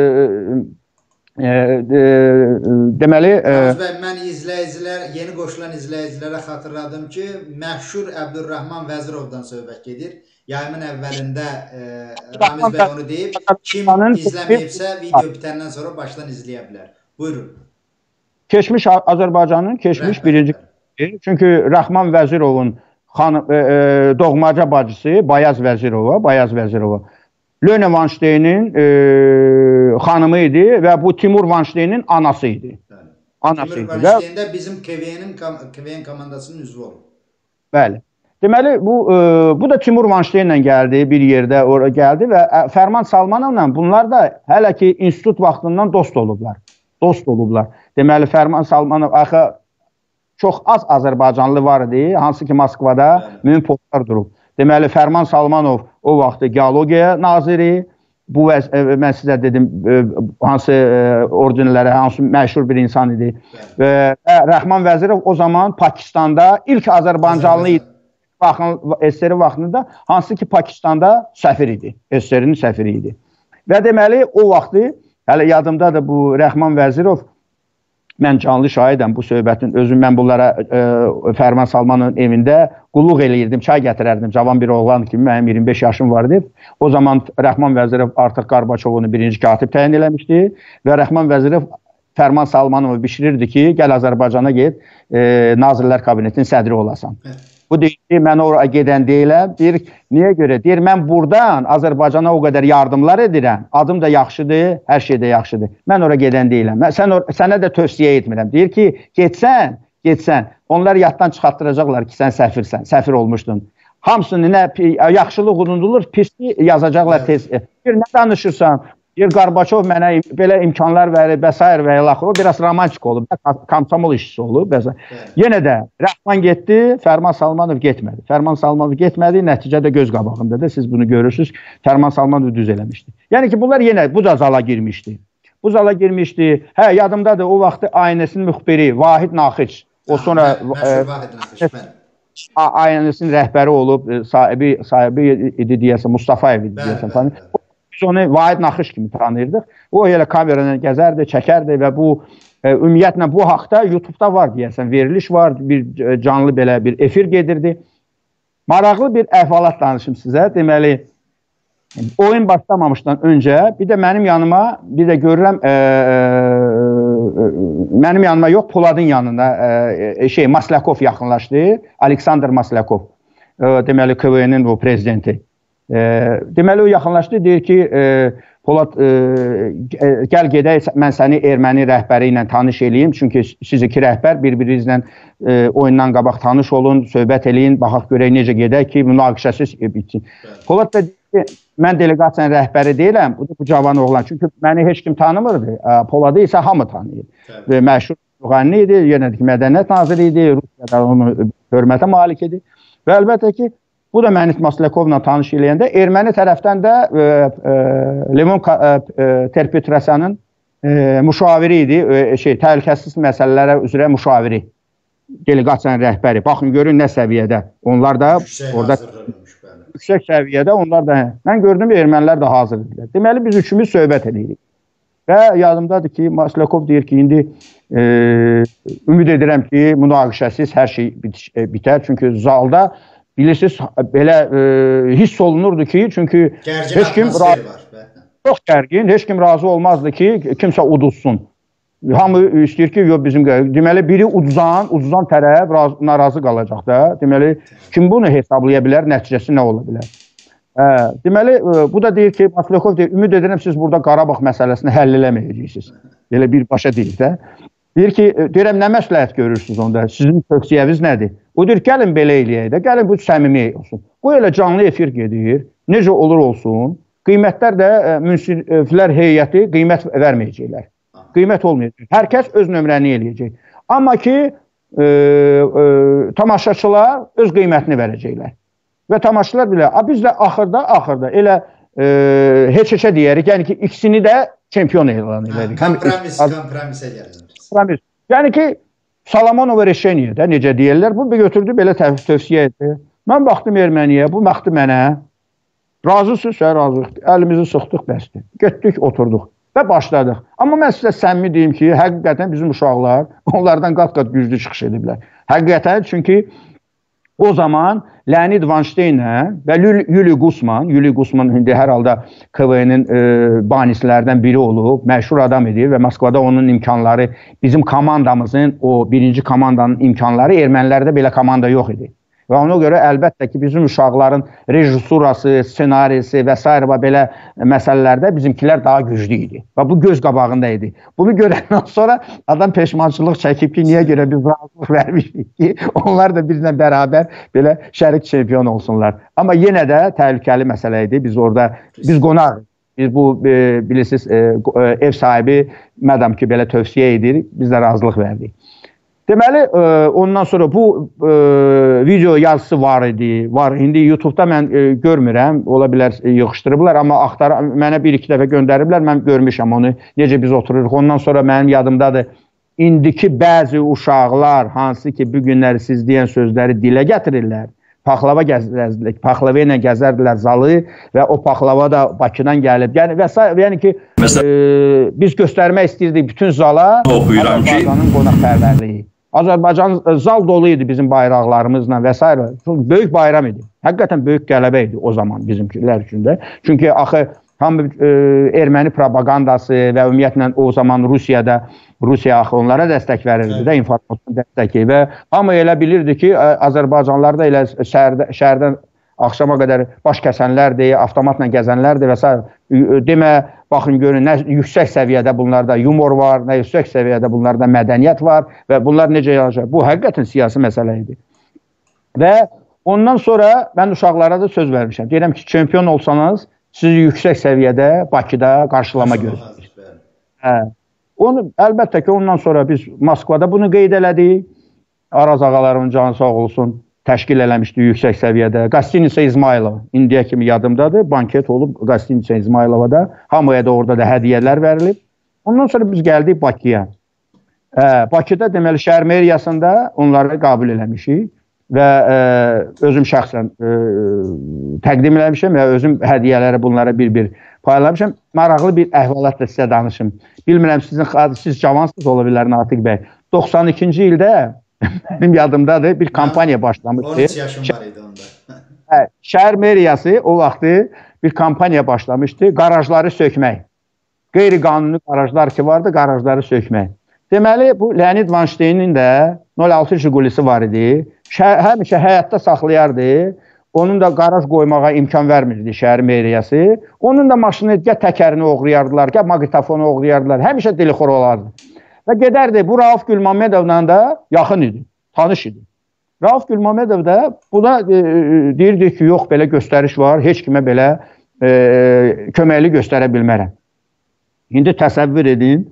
e, e, deməli... E, bəy, mən izləyicilər, yeni qoşulan izləyicilərə xatırladım ki, məşhur Əbdülrahman Vəzirovdan söhbət gedir. Yayımın əvvəlində e, Ramiz bəy onu deyib, kim izləməyibsə video bitəndən sonra başdan izləyə bilər. Buyurun. Keçmiş Azərbaycanın keçmiş birinci... Çünki Rəhman Vəzirovun Xanım, e, e, doğmaca bacısı Bayaz Vəzirova, Bayaz Vəzirova Lönə Vanşteynin e, xanımı idi və bu Timur Vanşteynin anası idi. Anası Timur idi. Vanşteyn də bizim K V N komandasının üzvü olub. Bəli. Deməli, bu, e, bu da Timur Vanşteynlə gəldi, bir yerdə oraya gəldi və Fərman Salmanovla bunlar da hələ ki institut vaxtından dost olublar. Dost olublar. Deməli, Fərman Salmanov axı çox az Azərbaycanlı var idi, hansı ki Moskvada mühüm postlar durub. Deməli, Fərman Salmanov o vaxtı geologiya naziri, bu mən sizə dedim, hansı ordinlərə, hansı məşhur bir insan idi. Və Rəhman Vəzirov o zaman Pakistanda ilk Azərbaycanlı idi. S S R vaxtında, hansı ki Pakistanda səfir idi, S S R-in səfiri idi. Və deməli, o vaxtı, hələ yadımdadır bu Rəhman Vəzirov, mən canlı şahidəm bu söhbətin, özüm mən bunlara e, Fərman Salmanovun evində qulluq eləyirdim, çay gətirərdim, cavan bir oğlan kimi, mənim iyirmi beş yaşım var idi. O zaman Rəhman Vəzirov artıq Qarbaçovunu birinci katib təyin eləmişdi və Rəhman Vəzirov Fərman Salmanovu bişirirdi ki, gəl Azərbaycana get, e, Nazirlər Kabinetinin sədri olasan. Bu deyir ki, mən oraya gedən deyiləm. Deyir, niyə görə? Deyir, mən buradan Azərbaycana o qədər yardımlar edirəm. Adım da yaxşıdır, hər şey də yaxşıdır. Mən oraya gedən deyiləm. Mən, sən or sənə də tövsiyə etmirəm. Deyir ki, getsən, getsən. Onlar yaddan çıxartdıracaqlar ki, sən səfirsən, səfir olmuşdun. Hamısını nə yaxşılıq unudulur, pislik yazacaqlar tez. Deyir, nə danışırsan? Deyir, Qarbaçov mənə belə imkanlar verir, və s. və ilaxır. O biraz romantik olub, komsomol işçisi olub. Yenə də Rəhman getdi, Fərman Salmanov getmədi. Fərman Salmanov getmədi, nəticədə göz qabağındadır. Siz bunu görürsünüz. Fərman Salmanov düz eləmişdi. Yəni ki, bunlar yenə bu da zala girmişdi. Bu zala girmişdi. Hə, yadımdadır, o vaxtı Aynəsin müxbiri Vahid Naxıç. O sonra Aynəsin rəhbəri olub, sahibi, sahibi idi deyəsən, Mustafaev idi deyəsən. Biz onu Vahid Naxış kimi tanıyırdıq. O elə kamerayla gəzərdi, çəkərdi və bu e, ümumiyyətlə bu haqda YouTube-da var deyəsən, veriliş var, bir canlı belə bir efir gedirdi. Maraqlı bir əhvalat danışım sizə. Deməli, oyun başlamamışdan öncə bir də mənim yanıma, bir də görürəm, e, e, mənim yanıma yox, Poladın yanına e, şey, Maslakov yaxınlaşdı. Aleksandr Maslakov, e, deməli K V N-in bu prezidenti. E, deməli o yaxınlaşdı, deyir ki, e, Polad, e, gəl gedək, mən səni erməni rəhbəri ilə tanış eləyim, çünki siz iki rəhbər bir-birinizlə e, oyundan qabaq tanış olun, söhbət eləyin, baxaq görək necə gedək ki, münaqişəsiz bitsin. Polad da deyir ki, mən delegasiyanın rəhbəri deyiləm, bu, bu cavan oğlan, çünki məni heç kim tanımırdı, e, Poladı isə hamı tanıyır. E, məşhur Ruhani idi, yenə ki, mədəniyyət naziri idi, Rusiyada onu hörmətə malik idi və əlbəttə ki, bu da məni Maslakovla tanış eləyəndə erməni tərəfdən də e, e, Levon e, Terpetrosyanın e, müşaviri idi, e, şey, təhlükəsiz məsələlərə üzrə müşaviri, delegasiyanın rəhbəri. Baxın, görün nə səviyyədə. Onlar da yüksək orada yüksək səviyyədə, onlar da, mən gördüm ermənilər də hazır idilər. Deməli, biz üçümüz söhbət edirik. Və yadımdadır ki, Maslakov deyir ki, indi e, ümid edirəm ki, münaqişəsiz hər şey bit bitər. Çünki zalda bilirsiniz, belə e, hiss olunurdu ki, çünki gərgin heç kim var. Çox gərgin, heç kim razı olmazdı ki, kimsə uduzsun. Hamı istəyir ki, yox bizim deməli biri uduzan, uduzan tərəf razı, narazı qalacaq da. Deməli, kim bunu hesablaya bilər, nəticəsi nə ola bilər? Hə, deməli, e, bu da deyir ki, Maslakov deyir, ümid edirəm siz burada Qarabağ məsələsini həll eləməyəcəksiniz. Belə birbaşa deyir də. Deyir ki, deyirəm, nə məsləhət görürsünüz onda? Sizin tövsiyəniz nədir? O deyir, gəlin belə eləyək də, gəlin bu səmimi olsun. Bu elə canlı efir gedir, necə olur olsun, qiymətlər də e, münsiflər heyəti qiymət verməyəcəklər. Qiymət olmayacaq. Hər kəs öz nömrəni eləyəcək. Amma ki, e, e, tamaşaçılar öz qiymətini verəcəklər. Və tamaşaçılar bilə, biz də axırda, axırda elə e, heç-heçə deyərik, yəni ki, ikisini də çempion elan edirik. Kompromis, kompromisə gəlir. Yəni ki, Salamonova Reşeniyə də necə deyirlər, bu götürdü, belə tövsiyə etdi. Mən baxdım erməniyə, bu baxdı mənə, razısınız, sən razıyıq, əlimizi sıxdıq, bəsdir. Getdik, oturduq və başladıq. Amma mən sizə səmimi deyim ki, həqiqətən bizim uşaqlar onlardan qat-qat güclü çıxış ediblər. Həqiqətən, çünki o zaman Leonid Vanşteynə və Yuli Gusman, Yuli Gusman indi hər halda K V N-in e, banislərdən biri olub, məşhur adam idi və Moskvada onun imkanları, bizim komandamızın, o birinci komandanın imkanları, ermənilərdə belə komanda yox idi. Və ona görə əlbəttə ki, bizim uşaqların rejissurası, ssenarisi və s. və belə məsələlərdə bizimkilər daha güclü idi. Və bu göz qabağında idi. Bunu görəndən sonra adam peşmançılıq çəkib ki, niyə görə biz razılıq vermişik ki, onlar da bizlə bərabər belə şərik çempion olsunlar. Amma yenə də təhlükəli məsələ idi. Biz orada, biz qonaq, biz bu, e, bilirsiniz, e, ev sahibi mədam ki, belə tövsiyə edir, biz də razılıq verdik. Deməli, ondan sonra bu e, video yazısı var idi, var. İndi YouTube-da mən e, görmürəm, ola bilər e, yığışdırıblar, amma axtar, mənə bir-iki dəfə göndəriblər, mən görmüşəm onu, necə biz otururuq. Ondan sonra mənim yadımdadır, indiki bəzi uşaqlar, hansı ki, bu günləri siz deyən sözləri dilə gətirirlər, paxlava gəzərlər, paxlava ilə gəzərdilər zalı və o paxlava da Bakıdan gəlib. Yəni, və s. yəni ki, e, biz göstərmək istəyirdik bütün zala Azərbaycanın qonaqpərvərliyi. Azərbaycan zal dolu idi bizim bayraqlarımızla və s. Böyük bayram idi. Həqiqətən böyük qələbə idi o zaman bizimkilər üçün də. Çünki axı Tam e, erməni propagandası və ümumiyyətlə o zaman Rusiyada Rusiya axı onlara dəstək verirdi də, informasyon dəstəki və hamı elə bilirdi ki, Azərbaycanlılar da elə şəhərdə, şəhərdən axşama qədər baş kəsənlərdir, avtomatla gəzənlərdir və s. Demə, baxın görün, nə yüksək səviyyədə bunlarda yumor var, nə yüksək səviyyədə bunlarda mədəniyyət var və bunlar necə yanaşır? Bu həqiqətən siyasi məsələ idi. Və ondan sonra mən uşaqlara da söz vermişəm. Deyirəm ki, çempion olsanız, sizi yüksək səviyyədə Bakıda qarşılama gözləyir. Hə. Onu, əlbəttə ki, ondan sonra biz Moskvada bunu qeyd elədik. Araz ağalarımın canı sağ olsun, təşkil eləmişdi yüksək səviyyədə. Qastinitsa İzmailova, indiyə kimi yadımdadır, banket olub Qastinitsa İzmailovada. Hamıya da orada da hədiyyələr verilib. Ondan sonra biz gəldik Bakıya. Hə, Bakıda deməli şəhər meriyasında onları qəbul eləmişik və ə, özüm şəxsən ə, təqdim eləmişəm və özüm hədiyyələri bunlara bir-bir paylamışam. Maraqlı bir əhvalat da sizə danışım. Bilmirəm, sizin siz cavansınız ola bilər Natiq bəy. doxsan ikinci ildə mənim yadımdadır bir kampaniya başlamışdı. on üç yaşım var idi onda. Hə, şəhər meriyası o vaxtı bir kampaniya başlamışdı. Qarajları sökmək. Qeyri-qanuni qarajlar ki vardı, qarajları sökmək. Deməli, bu Leonid Vanşteynin də nol altı Jigulisi var idi. Şəhər, həmişə həyatda saxlayardı. Onun da qaraj qoymağa imkan vermirdi şəhər meriyası. Onun da maşını, ya təkərini oğrayardılar, ya maqnitofonu oğrayardılar. Həmişə dilixor olardı. Və gedərdi, bu Rauf Gülmamedovla da yaxın idi, tanış idi. Rauf Gülmamedov da buna e, deyirdi ki, yox, belə göstəriş var, heç kimə belə e, köməkli göstərə bilmərəm. İndi təsəvvür edin,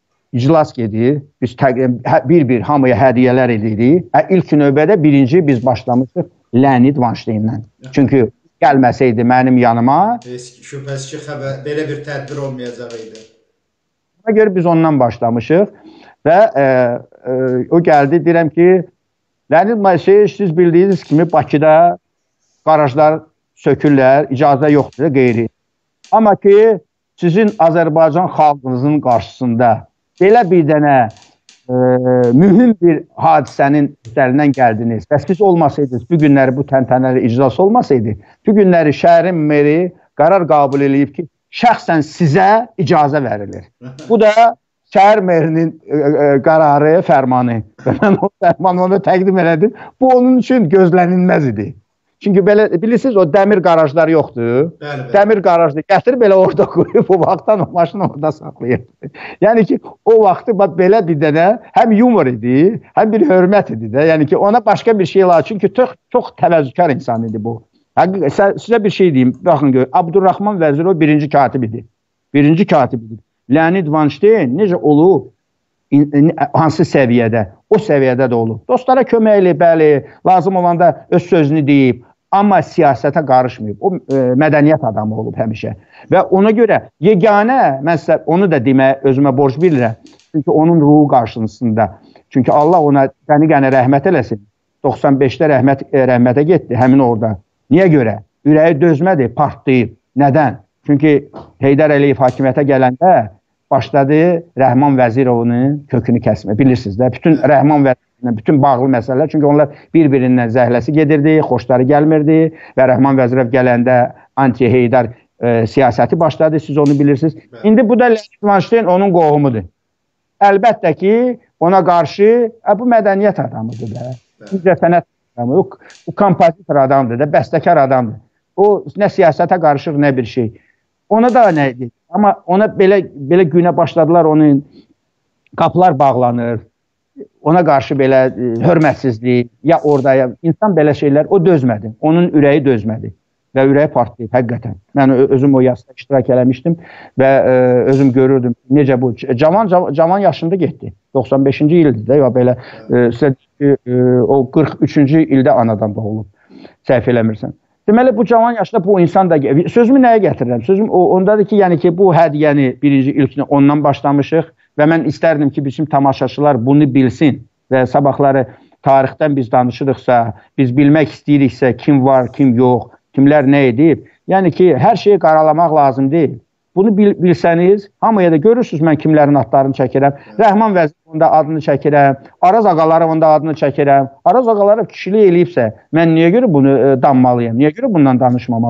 iclas gedir, biz bir-bir hamıya hədiyyələr edirik. İlk növbədə birinci biz başlamışıq Leonid Vanşteynlə. Çünki gəlməsəydi mənim yanıma... Şübhəsiz ki, xəbər, belə bir tədbir olmayacaq idi. Buna görə biz ondan başlamışıq və e, e, o gəldi, deyirəm ki, Leonid Vanşteyn, siz bildiyiniz kimi Bakıda qarajlar sökürlər, icazə yoxdur, qeyri. Amma ki, sizin Azərbaycan xalqınızın qarşısında belə bir dənə e, mühüm bir hadisənin üzərindən gəldiniz və siz olmasaydınız, bu günləri bu təntənəli iclas olmasaydı, bu günləri şəhərin meri qərar qəbul edib ki, şəxsən sizə icazə verilir. Bu da şəhər merinin e, e, qərarı, fərmanı və mən o fərmanı ona təqdim elədim. Bu onun üçün gözlənilməz idi. Çünki belə, bilirsiniz, o dəmir qarajlar yoxdur. Bəli, bəli. Dəmir qarajlar gətirib belə orada qoyub, o vaxtdan o maşını orada saxlayır. Yəni ki, o vaxtı belə bir dənə həm yumor idi, həm bir hörmət idi də. Yəni ki, ona başqa bir şey lazım. Çünki çox, çox təvəzzükar insan idi bu. Sizə bir şey deyim, baxın gör, Abdurrahman Vəzirov birinci katib idi. Birinci katib idi. Leonid Vanşteyn necə olub, hansı səviyyədə, o səviyyədə də olub. Dostlara köməkli, bəli, lazım olanda öz sözünü deyib, amma siyasətə qarışmayıb. O e, mədəniyyət adamı olub həmişə. Və ona görə yeganə, mən sizə onu da demək, özümə borc bilirəm. Çünki onun ruhu qarşısında. Çünki Allah ona qəni-qəni rəhmət eləsin. doxsan beşdə rəhmət, e, rəhmətə getdi, həmin orada. Niyə görə? Ürəyi dözmədi, partlayıb. Nədən? Çünki Heydər Əliyev hakimiyyətə gələndə başladı Rəhman Vəzirovun kökünü kəsmə. Bilirsiniz də, bütün Rəhman Vəzirovla bütün bağlı məsələlər. Çünki onlar bir-birindən zəhləsi gedirdi, xoşları gəlmirdi və Rəhman Vəzirov gələndə anti-Heydər e, siyasəti başladı, siz onu bilirsiniz. İndi bu da Leonid Vanşteyn onun qohumudur. Əlbəttə ki, ona qarşı ə, bu mədəniyyət adamıdır da. İncəsənət adamı, o, o kompozitor adamdır da, bəstəkar adamdır. O nə siyasətə qarışır, nə bir şey. Ona da nə edir? Amma ona belə, belə günə başladılar, onun qapılar bağlanır, ona qarşı belə e, hörmətsizlik, ya orada, ya insan belə şeylər, o dözmədi, onun ürəyi dözmədi və ürəyi partlayıb, həqiqətən. Mən özüm o yazda iştirak eləmişdim və e, özüm görürdüm, necə bu, cavan, cavan yaşında getdi, doxsan beşinci ildir də, ya belə, e, sizə, e, o qırx üçüncü ildə anadan doğulub, səhv eləmirsən. Deməli, bu cavan yaşda bu insan da... Sözümü nəyə gətirirəm? Sözüm ondadır ki, yəni ki, bu hədiyyəni birinci ilkini ondan başlamışıq və mən istərdim ki, bizim tamaşaçılar bunu bilsin və sabahları tarixdən biz danışırıqsa, biz bilmək istəyiriksə, kim var, kim yox, kimlər nə edib. Yəni ki, hər şeyi qaralamaq lazım deyil. Bunu bil bilsəniz, hamıya da görürsünüz, mən kimlərin adlarını çəkirəm. Rəhman Vəzirovun da adını çəkirəm, Araz Ağalarının da adını çəkirəm. Araz Ağalarov kişilik eləyibsə, mən niyə görə bunu e, danmalıyım, niyə görə bundan danışmamalıyım?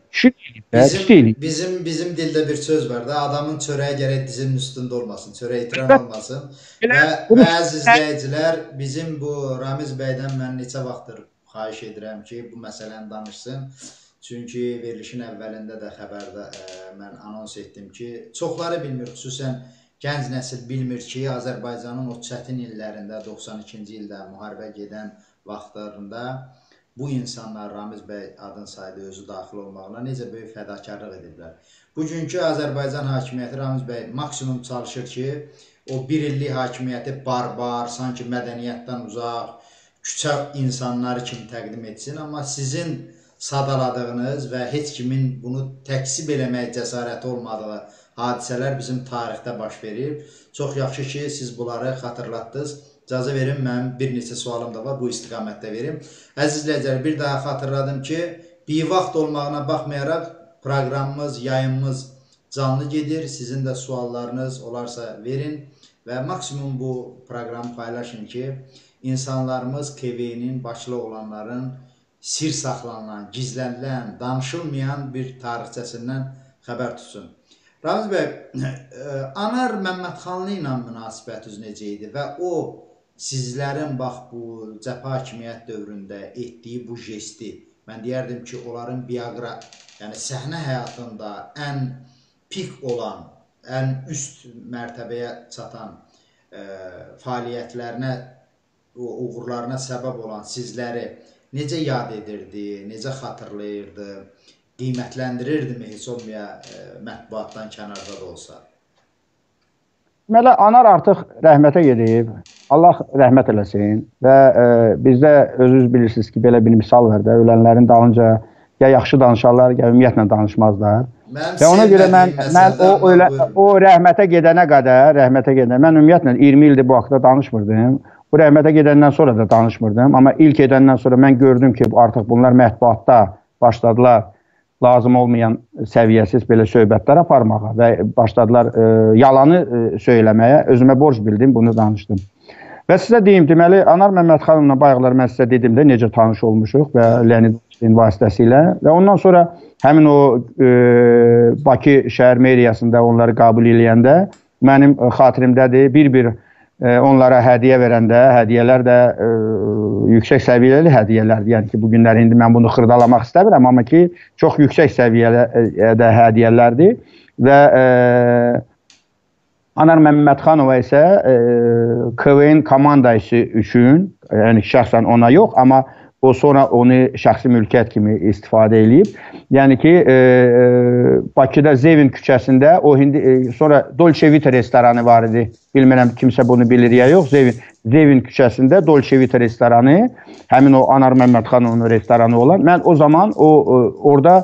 Kişi deyilib də, Bizim, kişi deyilib. bizim, bizim dildə bir söz var da, adamın çörəyə gərək dizinin üstündə olmasın, çörək itiran olmasın. Və, və əziz izləyicilər, bizim bu Ramiz bəydən mən neçə vaxtdır xahiş edirəm ki, bu məsələni danışsın. Çünki verilişin əvvəlində də xəbərdə ə, mən anons etdim ki, çoxları bilmir, xüsusən gənc nəsil bilmir ki, Azərbaycanın o çətin illərində, doxsan ikinci ildə müharibə gedən vaxtlarında bu insanlar Ramiz bəy adın saydı özü daxil olmaqla necə böyük fədakarlıq ediblər. Bugünkü Azərbaycan hakimiyyəti Ramiz bəy maksimum çalışır ki, o bir illik hakimiyyəti barbar, sanki mədəniyyətdən uzaq, küçə insanları kimi təqdim etsin. Amma sizin sadaladığınız və heç kimin bunu təksib eləmək cəsarəti olmadığı hadisələr bizim tarixdə baş verir. Çox yaxşı ki, siz bunları xatırlatdınız. İcazə verin, mənim bir neçə sualım da var, bu istiqamətdə verim. Əziz izləyicilər, bir daha xatırladım ki, bir vaxt olmağına baxmayaraq proqramımız, yayımımız canlı gedir. Sizin də suallarınız olarsa verin və maksimum bu proqramı paylaşın ki, insanlarımız K V-nin başlı olanların sir saxlanılan, gizlənilən, danışılmayan bir tarixçəsindən xəbər tutsun. Ramiz bəy, Anar Məmmədxanlı ilə münasibətiniz necə idi və o sizlərin bax bu cəbhə hakimiyyət dövründə etdiyi bu jesti, mən deyərdim ki, onların bioqra, yəni səhnə həyatında ən pik olan, ən üst mərtəbəyə çatan e, fəaliyyətlərinə, uğurlarına səbəb olan sizləri necə yad edirdi, necə xatırlayırdı, qiymətləndirirdi mi heç olmaya e, mətbuatdan kənarda da olsa? Deməli, Anar artıq rəhmətə gedib, Allah rəhmət eləsin və e, bizdə özünüz bilirsiniz ki, belə bir misal var da, ölənlərin dalınca ya yaxşı danışarlar, ya ümumiyyətlə danışmazlar. Mən və ona görə mən, mən o, ölə, o rəhmətə gedənə qədər, rəhmətə gedənə, mən ümumiyyətlə iyirmi ildir bu haqda danışmırdım. Bu rəhmətə gedəndən sonra da danışmırdım, amma ilk edəndən sonra mən gördüm ki, artıq bunlar mətbuatda başladılar lazım olmayan səviyyəsiz belə söhbətlər aparmağa və başladılar e, yalanı e, söyləməyə. Özümə borc bildim, bunu danışdım. Və sizə deyim, deməli, Anar Məmmədxanımla bayaqlar mən sizə dedim də necə tanış olmuşuq və Leonid vasitəsilə və ondan sonra həmin o e, Bakı şəhər meriyasında onları qəbul eləyəndə mənim xatirimdədir, bir-bir e, onlara hədiyyə verəndə, hədiyyələr də e, yüksək səviyyəli hədiyyələrdir. Yəni ki, bu günlər indi mən bunu xırdalamaq istəmirəm, amma ki, çox yüksək səviyyədə hədiyyələrdir və e, Anar Məmmədxanova isə e, K V-in komandası üçün, yəni şəxsən ona yox, amma o sonra onu şəxsi mülkiyyət kimi istifadə edib. Yəni ki, e, Bakıda Zevin küçəsində, o hindi, e, sonra Dolce Vita restoranı var idi. Bilmirəm, kimsə bunu bilir ya yox. Zevin, Zevin küçəsində Dolce Vita restoranı, həmin o Anar Məmmədxanovun restoranı olan. Mən o zaman o, o orada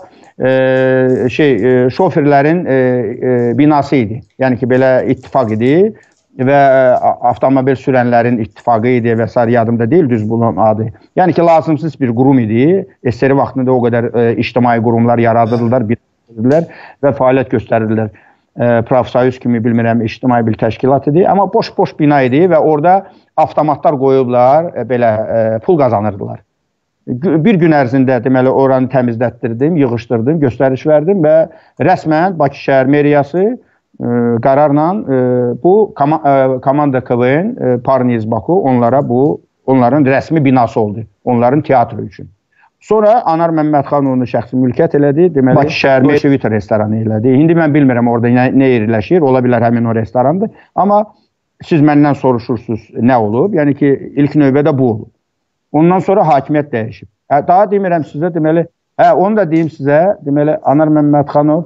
e, şey, e, şoferlərin e, e, binası idi. Yəni ki, belə ittifaq idi və avtomobil sürənlərin ittifaqı idi və s. yadımda deyil düz bunun adı. Yəni ki, lazımsız bir qurum idi. S S R vaxtında o qədər e, ictimai qurumlar yaradırdılar, bildirdilər və fəaliyyət göstərirdilər. E, Profsoyuz kimi bilmirəm, ictimai bir təşkilat idi. Amma boş-boş bina idi və orada avtomatlar qoyublar, e, belə e, pul qazanırdılar. Bir gün ərzində deməli oranı təmizlətdirdim, yığışdırdım, göstəriş verdim və rəsmən Bakı şəhər meriyası qərarla bu komanda K V-in Parniz Baku onlara bu onların rəsmi binası oldu. Onların teatrı üçün. Sonra Anar Məmmədxanovunu şəxsi mülkiyyət elədi. Deməli Bakı şəhər Dolce Vita restoranı elədi. İndi mən bilmirəm orada nə, nə yerləşir. Ola bilər həmin o restorandır. Amma siz məndən soruşursunuz nə olub? Yəni ki, ilk növbədə bu olub. Ondan sonra hakimiyyət dəyişib. Daha demirəm sizə, deməli, hə, onu da deyim sizə, deməli Anar Məmmədxanov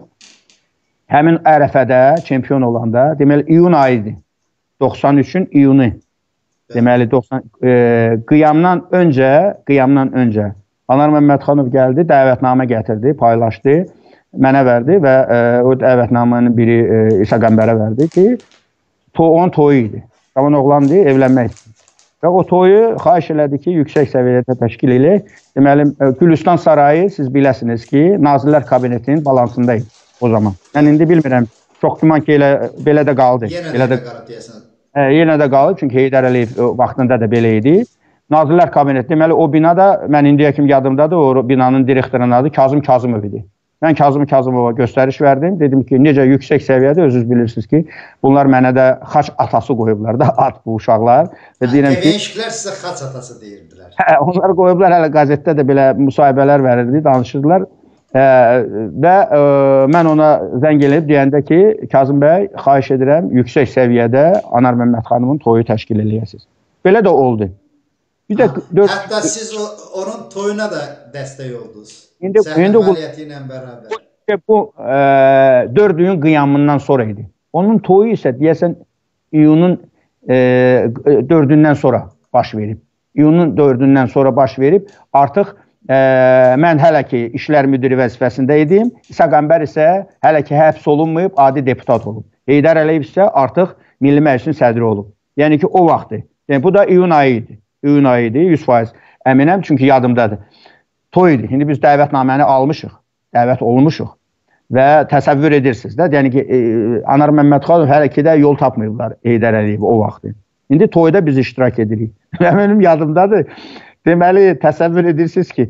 həmin ərəfədə çempion olanda, deməli, iyun ayıdır. doxsan üçün iyunu. Deməli, doxsan, e, qiyamdan öncə, qiyamdan öncə Anar Məmmədxanov gəldi, dəvətnamə gətirdi, paylaşdı, mənə verdi və e, o dəvətnamənin biri e, İsa Qəmbərə verdi ki, to, onun toyu idi. Onun oğlandı, evlənmək istəyir. Və o toyu xahiş elədi ki, yüksək səviyyədə təşkil eləyək. Deməli, Gülüstan sarayı, siz biləsiniz ki, Nazirlər Kabinetinin balansındaydı o zaman. Mən indi bilmirəm, çox güman ki, elə, belə də qaldı. Yenə belə də qalıb deyəsən. Hə, yenə də qalıb, çünki Heydər Əliyev vaxtında da belə idi. Nazirlər Kabineti, deməli, o bina da, mən indiyə kimi yadımdadır, o binanın direktorunun adı Kazım Kazımov idi. Mən Kazım Kazımova göstəriş verdim. Dedim ki, necə yüksək səviyyədə özünüz bilirsiniz ki, bunlar mənə də xaç atası qoyublar da, at bu uşaqlar. Və deyirəm ki, Kevenşiklər sizə xaç atası deyirdilər. Hə, onlar qoyublar, hələ qəzetdə də belə müsahibələr verirdi, danışırdılar. Ə, və ə, mən ona zəng eləyib deyəndə ki, Kazım bəy, xahiş edirəm, yüksək səviyyədə Anar Məmməd xanımın toyu təşkil eləyəsiniz. Belə də oldu. Bir də Ha, dörd... Hətta siz o, onun toyuna da dəstək oldunuz. İndi, Səhnə indi bu, fəaliyyəti ilə bərabər. bu ə, dörd iyun qiyamından sonra idi. Onun toyu isə deyəsən iyunun dördündən sonra baş verib. İyunun dördündən sonra baş verib. Artıq ə, mən hələ ki işlər müdiri vəzifəsində idim. İsa Qəmbər isə hələ ki həbs olunmayıb, adi deputat olub. Heydər Əliyev isə artıq Milli Məclisin sədri olub. Yəni ki, o vaxtı. Yəni, bu da iyun ayı idi. İyun ayı idi, yüz faiz əminəm, çünki yadımdadır. Toy idi. İndi biz dəvətnaməni almışıq, dəvət olmuşuq və təsəvvür edirsiniz də. Yəni ki, e, Anar Məmmədxanov hələ ki də yol tapmayıblar Heydər Əliyev o vaxtı. İndi toyda biz iştirak edirik. Mənim yadımdadır. Deməli, təsəvvür edirsiniz ki,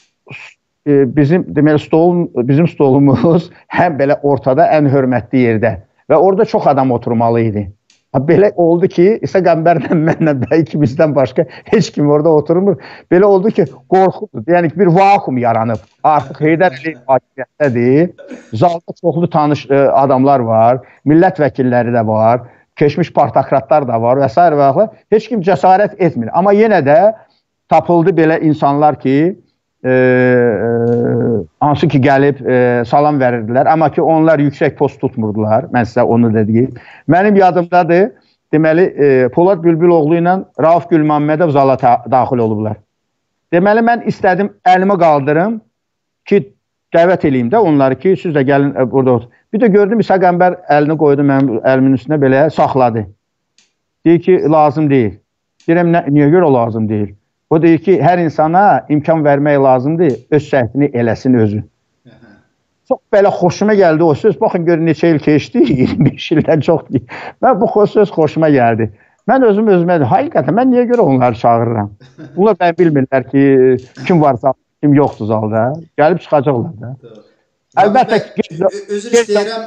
e, bizim deməli stolun, bizim stolumuz həm belə ortada ən hörmətli yerdə və orada çox adam oturmalı idi. Belə oldu ki, İsa Qəmbərlə mənlə bəlkə bizdən başqa heç kim orada oturmur. Belə oldu ki, qorxudur. Yəni ki, bir vakum yaranıb. Artıq Heydər Əliyev hakimiyyətdədir. Zalda çoxlu tanış ə, adamlar var, millət vəkilləri də var, keçmiş partokratlar da var və s. və axı. Heç kim cəsarət etmir. Amma yenə də tapıldı belə insanlar ki, e, e, hansı ki gəlib e, salam verirdilər. Amma ki onlar yüksək post tutmurdular. Mən sizə onu da deyim. Mənim yadımdadır, deməli e, Polad Bülbüloğlu ilə Rauf Gülməmmədov zala daxil olublar. Deməli mən istədim əlimi qaldırım ki dəvət eləyim də onları ki siz də gəlin e, burada otur. Bir də gördüm İsa Qəmbər əlini qoydu mənim əlimin üstünə belə saxladı. Deyir ki lazım deyil. Deyirəm niyə görə lazım deyil? O deyir ki, hər insana imkan vermək lazımdır, öz səhvini eləsin özü. Çox belə xoşuma gəldi o söz. Baxın, görün neçə il keçdi, iyirmi beş ildən çox deyil. Mən bu söz xoşuma gəldi. Mən özüm özümə, həqiqətən, mən niyə görə onları çağırıram? Bunlar mən bilmirlər ki, kim varsa, kim yoxdur zalda. Gəlib çıxacaqlar da. Əlbəttə ki... Üzr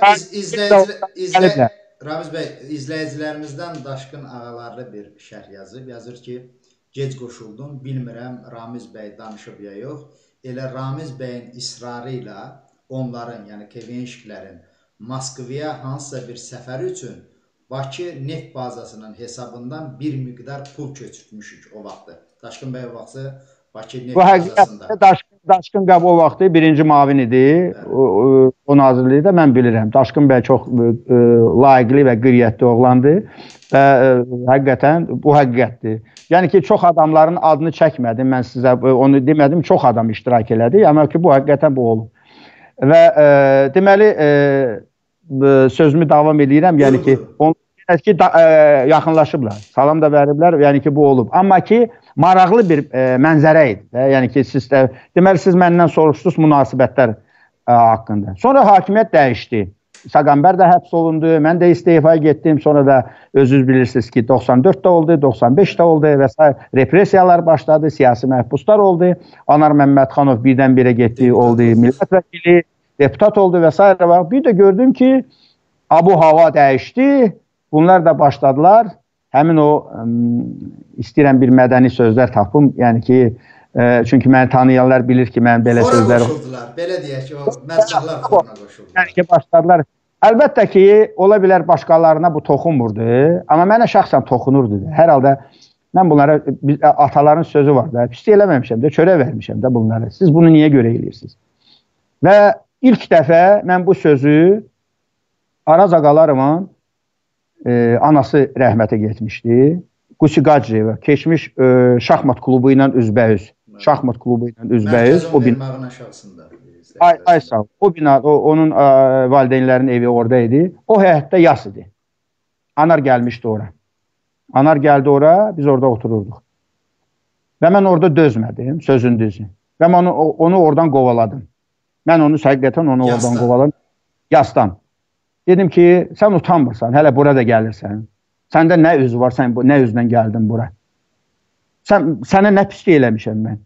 istəyirəm, Ramiz bəy, izləyicilərimizdən Daşqın ağalarlı bir şərh yazıb. Yazır ki, gec qoşuldum, bilmirəm Ramiz bəy danışıb ya yox. Elə Ramiz bəyin israrı ilə onların, yəni Kevenşiklərin Moskvaya hansısa bir səfəri üçün Bakı neft bazasının hesabından bir miqdar pul köçürtmüşük o vaxtı. Daşqın bəy o vaxtı Bakı neft bazasında. Daşqın, Daşqın qəb o vaxtı birinci mavin idi. O, o, o nazirliyi də mən bilirəm. Daşqın bəy çox e, layiqli və qüriyyətli oğlandı. Və e, həqiqətən bu həqiqətdir. Yəni ki, çox adamların adını çəkmədim, mən sizə onu demədim, çox adam iştirak elədi, amma ki, bu həqiqətən bu olub. Və e, deməli, e, sözümü davam edirəm, yəni ki, onlar ki, da, e, yaxınlaşıblar, salam da veriblər, yəni ki, bu olub. Amma ki, maraqlı bir e, mənzərə idi. Yəni ki, siz də, deməli, siz məndən soruşdunuz münasibətlər e, haqqında. Sonra hakimiyyət dəyişdi. İsa Qəmbər də həbs olundu, mən də istefaya getdim, sonra da özünüz bilirsiniz ki, doxsan dörddə oldu, doxsan beşdə oldu və s. Repressiyalar başladı, siyasi məhbuslar oldu, Anar Məmmədxanov birdən-birə getdi, oldu, millət vəkili, deputat oldu və s. Bir də gördüm ki, abu hava dəyişdi, bunlar da başladılar, həmin o, istəyirəm bir mədəni sözlər tapım, yəni ki, E, çünki məni tanıyanlar bilir ki, mən belə Fora sözlər... qoşuldular, belə deyək ki, o mərcəhlər foruna qoşuldular. Yəni ki, başladılar. Əlbəttə ki, ola bilər başqalarına bu toxunmurdu, amma mənə şəxsən toxunurdu. Hər halda mən bunlara, biz, ataların sözü var da, pis eləməmişəm də, çörə vermişəm də bunları. Siz bunu niyə görə eləyirsiniz? Və ilk dəfə mən bu sözü Araz Ağalarımın e, anası rəhmətə getmişdi. Qusiqacıyeva, keçmiş e, şahmat klubu ilə üzbəüz. Şahmat klubu ilə üzbəüz. Mərkəz Vermağın aşağısında. Ay, ay sağ ol. O bina, o, onun ə, valideynlərin evi orada idi. O həyətdə yas idi. Anar gəlmişdi ora. Anar gəldi ora, biz orada otururduq. Və mən orada dözmədim, sözün düzü. Və mən onu, onu oradan qovaladım. Mən onu, həqiqətən onu Yasdan. oradan qovaladım. Yasdan. Dedim ki, sən utanmırsan, hələ burada gəlirsən. Səndə nə üzü var, sən nə üzlə gəldin bura? Sən, sənə nə pislik eləmişəm mən?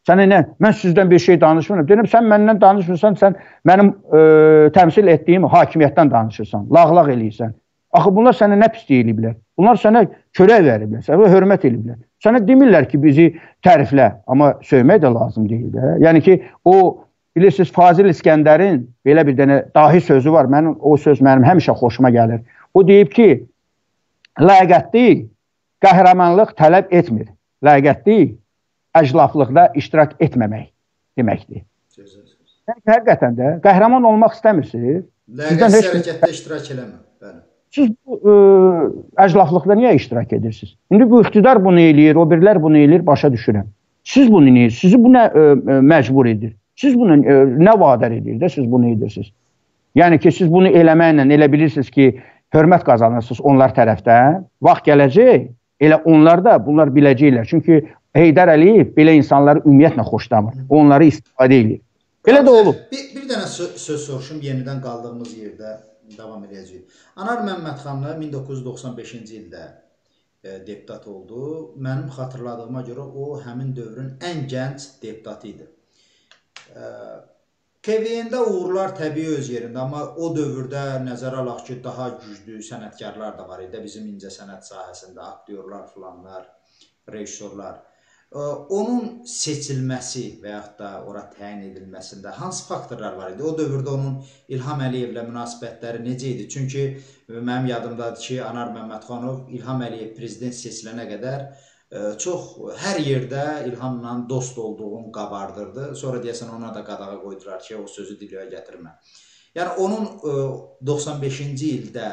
Sənə nə? Mən sizdən bir şey danışmıram. Deyirəm, sən məndən danışmırsan, sən mənim e, təmsil etdiyim hakimiyyətdən danışırsan, lağlaq eləyirsən. Axı bunlar sənə nə pislik eləyiblər? Bunlar sənə çörək veriblər, sənə hörmət eləyiblər. Sənə demirlər ki, bizi təriflə, amma söymək də lazım deyil də. Yəni ki, o bilirsiniz, Fazil İskəndərin belə bir dənə dahi sözü var. Mənim o söz mənim həmişə xoşuma gəlir. O deyib ki, ləyaqətli qəhrəmanlıq tələb etmir. Ləyaqətli əclaflıqda iştirak etməmək deməkdir. Yəni, həqiqətən də qəhrəman olmaq istəmirsiniz. Ləyaqətsiz hərəkətdə iştirak eləmir. Bəli. Siz bu ə, əclaflıqda niyə iştirak edirsiniz? İndi bu iqtidar bunu eləyir, o birlər bunu eləyir, başa düşürəm. Siz bunu niyə? Sizi bu nə ə, məcbur edir? Siz bunu ə, nə vadar edir də siz bunu edirsiniz? Yəni ki, siz bunu eləməklə elə bilirsiniz ki, hörmət qazanırsınız onlar tərəfdən. Vaxt gələcək, elə onlar da bunlar biləcəklər. Çünki Heydər Əliyev belə insanları ümumiyyətlə xoşlamır. Onları istifadə edir. Belə də olub. Bir, bir dənə söz, söz soruşum, yenidən qaldığımız yerdə davam edəcəyik. Anar Məmmədxanlı min doqquz yüz doxsan beşinci ildə e, deputat oldu. Mənim xatırladığıma görə o həmin dövrün ən gənc deputatı idi. E, K V N-də uğurlar təbii öz yerində, amma o dövrdə nəzərə alaq ki, daha güclü sənətkarlar da var idi. Bizim incəsənət sahəsində aktyorlar, filanlar, rejissorlar. Onun seçilməsi və yaxud da ora təyin edilməsində hansı faktorlar var idi? O dövrdə onun İlham Əliyevlə münasibətləri necə idi? Çünki mənim yadımdadır ki, Anar Məmmədxanov İlham Əliyev prezident seçilənə qədər çox hər yerdə İlhamla dost olduğunu qabardırdı. Sonra deyəsən ona da qadağa qoydular ki, o sözü dilə gətirmə. Yəni onun doxsan beşinci ildə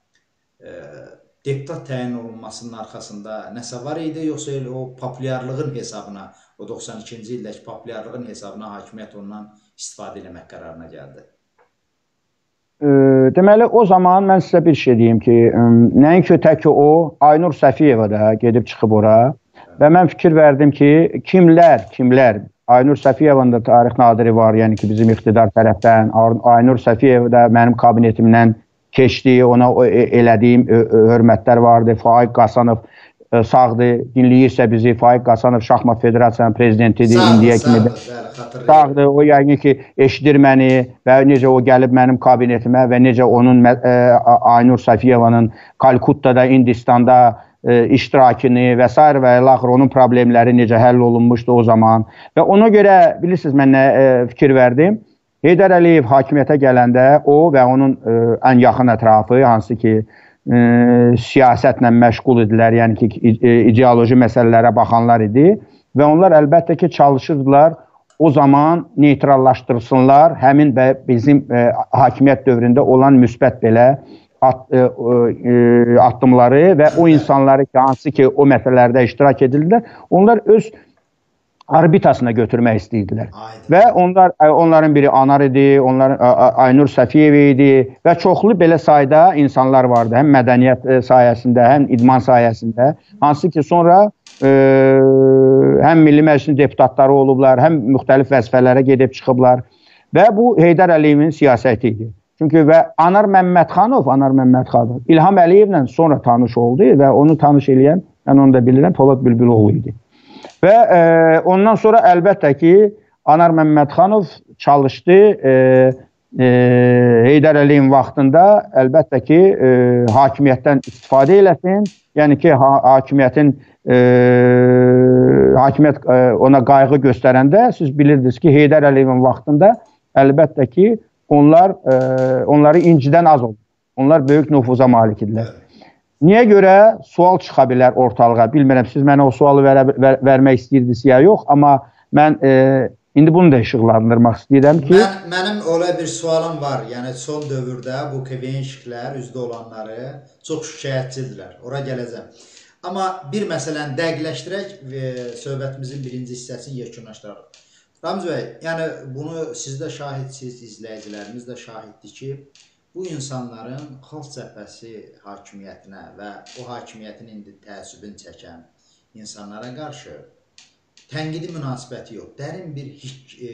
deputat təyin olunmasının arxasında nəsə var idi, yoxsa elə o populyarlığın hesabına, o doxsan ikinci ildəki populyarlığın hesabına hakimiyyət ondan istifadə eləmək qərarına gəldi? E, deməli, o zaman mən sizə bir şey deyim ki, nəinki tək ki o, Aynur Səfiyeva da gedib çıxıb ora və mən fikir verdim ki, kimlər, kimlər, Aynur Səfiyevanın da tarix nadiri var, yəni ki, bizim iqtidar tərəfdən, Aynur Səfiyev da mənim kabinetimdən keçdi, ona elədiyim hörmətlər vardı. Faiq Qasanov sağdır, dinləyirsə bizi. Faiq Qasanov Şahmat Federasiyasının prezidentidir. İndiyə kimi də sağdır. O yəqin ki, eşidir məni və necə o gəlib mənim kabinetimə və necə onun Aynur Səfiyevanın Kalkuttada, Hindistanda iştirakını və s. və ilaxır onun problemləri necə həll olunmuşdu o zaman. Və ona görə bilirsiniz mən nə fikir verdim? Heydər Əliyev hakimiyyətə gələndə o və onun ə, ən yaxın ətrafı, hansı ki ə, siyasətlə məşğul idilər, yəni ki ideoloji məsələlərə baxanlar idi və onlar əlbəttə ki çalışırdılar o zaman neytrallaşdırsınlar həmin və bizim ə, hakimiyyət dövründə olan müsbət belə at, ə, ə, addımları və o insanları ki, hansı ki o məsələlərdə iştirak edildilər, onlar öz orbitasına götürmək istəyirdilər. Və onlar, onların biri Anar idi, onların Aynur Səfiyev idi və çoxlu belə sayda insanlar vardı. Həm mədəniyyət sayəsində, həm idman sayəsində. Hansı ki sonra e, həm Milli Məclisin deputatları olublar, həm müxtəlif vəzifələrə gedib çıxıblar. Və bu Heydər Əliyevin siyasəti idi. Çünki və Anar Məmmədxanov, Anar Məmmədxanov İlham Əliyevlə sonra tanış oldu və onu tanış eləyən, mən onu da bilirəm, Polad Bülbüloğlu idi. Və e, ondan sonra əlbəttə ki, Anar Məmmədxanov çalışdı e, e, Heydər Əliyevin vaxtında əlbəttə ki, e, hakimiyyətdən istifadə eləsin. Yəni ki, ha hakimiyyətin e, hakimiyyət e, ona qayğı göstərəndə siz bilirdiniz ki, Heydər Əliyevin vaxtında əlbəttə ki, onlar e, onları incidən az oldu. Onlar böyük nüfuza malik idilər. Niyə görə sual çıxa bilər ortalığa? Bilmirəm, siz mənə o sualı verə, ver, vermək istəyirdiniz ya yox, amma mən e, indi bunu da işıqlandırmaq istəyirəm ki... Mən, mənim öyle bir sualım var. Yəni son dövrdə bu K V N-şiklər, üzdə olanları çox şikayətçidirlər. Ora gələcəm. Amma bir məsələni dəqiqləşdirək və söhbətimizin birinci hissəsini yekunlaşdıraq. Ramiz bəy, yəni bunu siz də şahidsiniz, izləyicilərimiz də şahiddir ki, bu insanların xalq cəbhəsi hakimiyyətinə və o hakimiyyətin indi təəssübünü çəkən insanlara qarşı tənqidi münasibəti yox. Dərin bir e,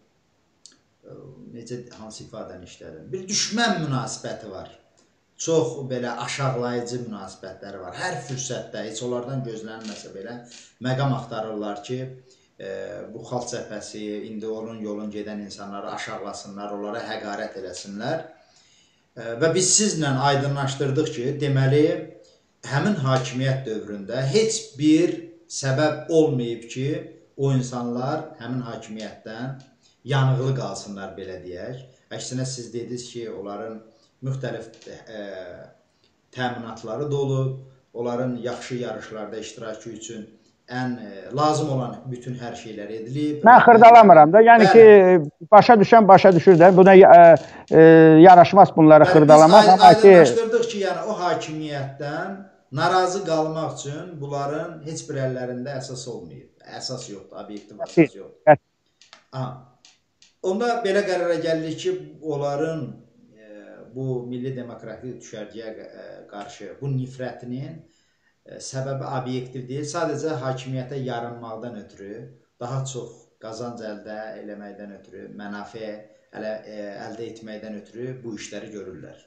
necə hansı ifadəni işlədim? Bir düşmən münasibəti var. Çox belə aşağılayıcı münasibətləri var. Hər fürsətdə heç onlardan gözlənməsə belə məqam axtarırlar ki, bu xalq cəbhəsi, indi onun yolun gedən insanları aşağılasınlar, onlara həqarət eləsinlər. Və biz sizlə aydınlaşdırdıq ki, deməli, həmin hakimiyyət dövründə heç bir səbəb olmayıb ki, o insanlar həmin hakimiyyətdən yanıqlı qalsınlar, belə deyək. Əksinə siz dediniz ki, onların müxtəlif ə, təminatları da olub, onların yaxşı yarışlarda iştirakı üçün ən ə, lazım olan bütün hər şeylər edilib. Mən xırdalamıram da, yəni bəli, ki, başa düşən başa düşür də, buna ə, ə, yaraşmaz bunları bəli, xırdalamaq. Biz aydınlaşdırdıq ki, yəni o hakimiyyətdən narazı qalmaq üçün bunların heç bir əllərində əsas olmayıb. Əsas yoxdur, obyektiv əsas yoxdur. Aha. Onda belə qərara gəlirik ki, onların e, bu milli demokratik düşərgəyə e, qarşı bu nifrətinin e, səbəbi obyektiv deyil, sadəcə hakimiyyətə yarınmaqdan ötürü, daha çox qazanc əldə eləməkdən ötürü, mənafe ələ, e, əldə etməkdən ötürü bu işləri görürlər.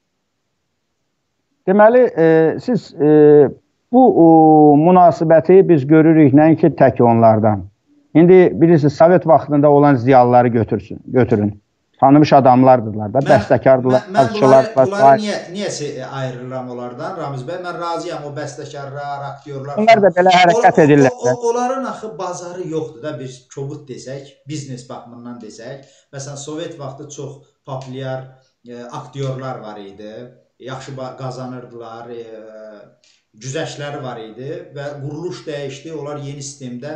Deməli, e, siz e, bu o, münasibəti biz görürük nəinki tək onlardan. İndi bilirsiniz, Sovet vaxtında olan ziyalıları götürsün, götürün. Tanımış adamlardırlar da, bəstəkardırlar, yazıçılar. Mən bunları niyə, niyəsə ayrılıram onlardan, Ramiz bəy? Mən razıyam, o bəstəkarlar, aktyorlar. Onlar da belə hərəkət o, edirlər. O, o, onların axı bazarı yoxdur da, bir kobud desək, biznes baxımından desək. Məsələn, Sovet vaxtı çox populyar e, aktyorlar var idi, yaxşı qazanırdılar, e, güzəştləri var idi və quruluş dəyişdi, onlar yeni sistemdə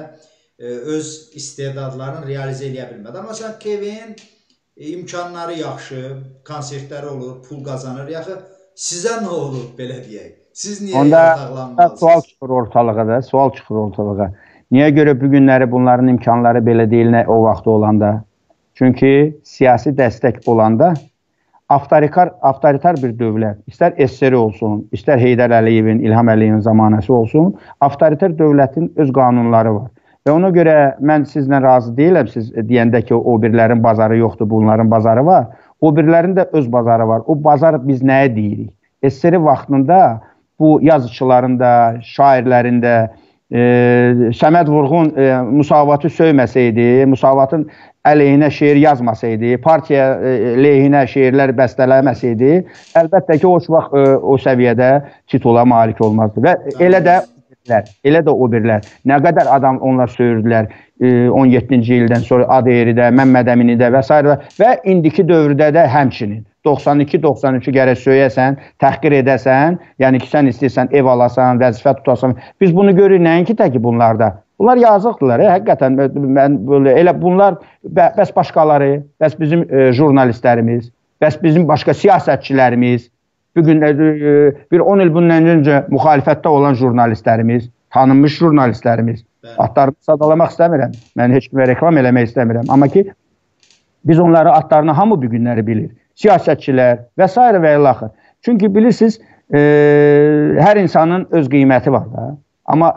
öz istedadlarını realizə eləyə bilmədi. Amma məsələn, Kevin imkanları yaxşı, konsertləri olur, pul qazanır. Yaxı, sizə nə olur, belə deyək? Siz niyə yataqlanmalısınız? Onda sual çıxır ortalığa da, sual çıxır ortalığa. Niyə görə bu günləri bunların imkanları belə deyil, nə o vaxt olanda? Çünki siyasi dəstək olanda avtoritar, avtoritar bir dövlət, istər S S R olsun, istər Heydər Əliyevin, İlham Əliyevin zamanəsi olsun, avtoritar dövlətin öz qanunları var. Və ona görə mən sizlə razı deyiləm, siz deyəndə ki, o birlərin bazarı yoxdur, bunların bazarı var. O birlərin də öz bazarı var. O bazar biz nəyə deyirik? S S R vaxtında bu yazıçıların da, şairlərin də, e, Səməd Vurğun e, müsavatı söyməsəydi, müsavatın əleyhinə şeir yazmasaydı, partiya e, leyhinə şeirlər bəstələməsəydi, əlbəttə ki, o vaxt e, o səviyyədə titula malik olmazdı. Və elə də Elə də o birlər. Nə qədər adam onlar söyürdülər on yeddinci ildən sonra Adeyridə, Məmməd Əminidə və s. Və indiki dövrdə də həmçinin doxsan iki doxsan üçü gərək söyəsən, təhqir edəsən, yəni ki, sən istəyirsən ev alasan, vəzifə tutasan. Biz bunu görürük nəinki təki bunlarda. Bunlar yazıqdırlar, e, həqiqətən. Mən böyle, elə bunlar, bəs başqaları, bəs bizim e, jurnalistlərimiz, bəs bizim başqa siyasətçilərimiz, bugün bir on il bundan öncə müxalifətdə olan jurnalistlərimiz, tanınmış jurnalistlərimiz, adlarını sadalamaq istəmirəm, mən heç kimə reklam eləmək istəmirəm. Amma ki, biz onları adlarını hamı bu günləri bilir. Siyasətçilər və s. və ilaxır. Çünki bilirsiniz, e, hər insanın öz qiyməti var da. Amma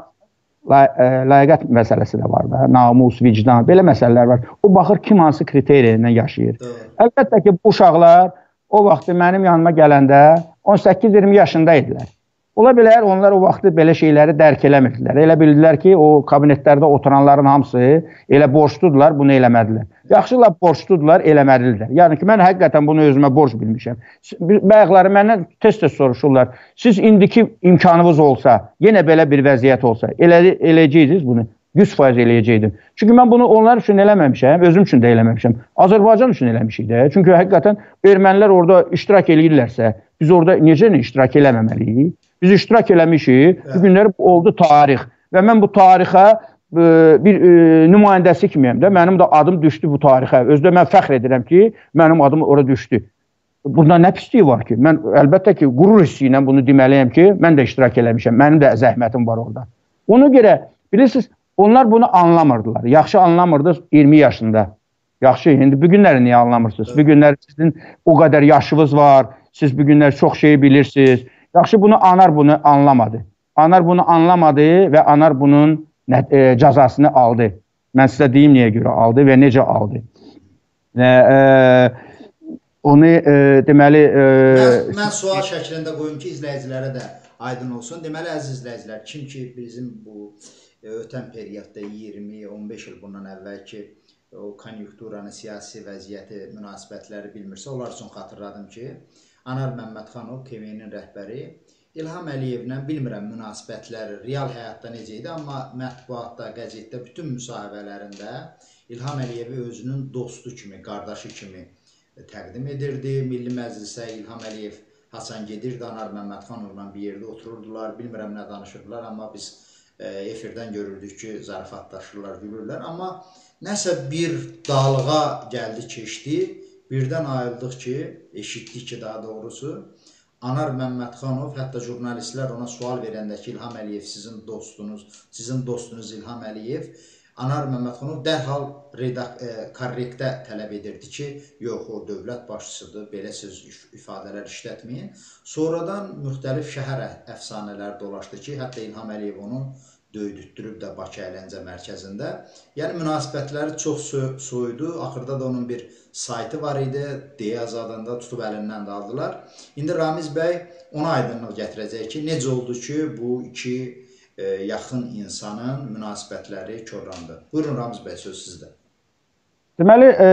layiqət məsələsi də var da, namus, vicdan, belə məsələlər var. O baxır kim hansı kriteriya ilə yaşayır. Əlbəttə ki, bu uşaqlar o vaxtı mənim yanıma gələndə on səkkiz iyirmi yaşında idilər. Ola bilər, onlar o vaxtı belə şeyləri dərk eləmirdilər. Elə bildilər ki, o kabinetlərdə oturanların hamısı elə borçludular, bunu eləmədilər. Yaxşılar borçludular, eləmədilər. Yəni ki, mən həqiqətən bunu özümə borc bilmişəm. Bayaqları məndən tez-tez soruşurlar, siz indiki imkanınız olsa, yenə belə bir vəziyyət olsa, elə, eləyəcəydiniz bunu? yüz faiz eləyəcəkdim. Çünki mən bunu onlar üçün eləməmişəm, özüm üçün də eləməmişəm. Azərbaycan üçün eləmişik də. Çünki həqiqətən ermənilər orada iştirak eləyirlərsə, biz orada necə iştirak eləməməliyik? Biz iştirak eləmişik, bu günlər oldu tarix. Və mən bu tarixə e, bir e, nümayəndəsi kimiyəm də, mənim də adım düşdü bu tarixə. Özdə mən fəxr edirəm ki, mənim adım orada düşdü. Bunda nə pisliyi var ki? Mən əlbəttə ki, qürur hissi ilə bunu deməliyəm ki, mən də iştirak eləmişəm, mənim də zəhmətim var orada. Ona görə, bilirsiniz, onlar bunu anlamırdılar. Yaxşı anlamırdı iyirmi yaşında. Yaxşı, indi bu günləri niyə anlamırsınız? Bu günlər sizin o qədər yaşınız var, siz bu günlər çox şey bilirsiniz. Yaxşı, bunu anar bunu anlamadı. Anar bunu anlamadı və anar bunun e, cəzasını aldı. Mən sizə deyim niyə görə aldı və necə aldı. Və, e, onu e, deməli... E, mən, mən sual şəklində qoyum ki, izləyicilərə də aydın olsun. Deməli, əziz izləyicilər, kim ki bizim bu ötən periodda iyirmi on beş il bundan əvvəlki o konjunkturanın, siyasi vəziyyəti, münasibətləri bilmirsə, onlar üçün xatırladım ki, Anar Məmmədxanov, K V N-in rəhbəri, İlham Əliyevlə bilmirəm münasibətləri real həyatda necə idi, amma mətbuatda, qəzetdə, bütün müsahibələrində İlham Əliyevi özünün dostu kimi, qardaşı kimi təqdim edirdi. Milli Məclisə İlham Əliyev Hasan gedirdi, Anar Məmmədxanovla bir yerdə otururdular, bilmirəm nə danışırdılar, amma biz efirdən görürdük ki, zarafatlaşırlar, gülürlər. Amma nəsə bir dalğa gəldi, keçdi, birdən ayıldıq ki, eşitdik ki, daha doğrusu, Anar Məmmədxanov, hətta jurnalistlər ona sual verəndə ki, İlham Əliyev sizin dostunuz, sizin dostunuz İlham Əliyev, Anar Məmmədxanov dərhal korrektə tələb edirdi ki, yox, o dövlət başçısıdır, belə söz ifadələr işlətməyin. Sonradan müxtəlif şəhər əfsanələr dolaşdı ki, hətta İlham Əliyev onu döydütdürüb də Bakı əyləncə mərkəzində. Yəni, münasibətləri çox soyudu. Axırda da onun bir saytı var idi, deyə azadında tutub əlindən də aldılar. İndi Ramiz bəy ona aydınlıq gətirəcək ki, necə oldu ki, bu iki e, yaxın insanın münasibətləri korlandı. Buyurun Ramiz bəy, söz sizdə. Deməli, e,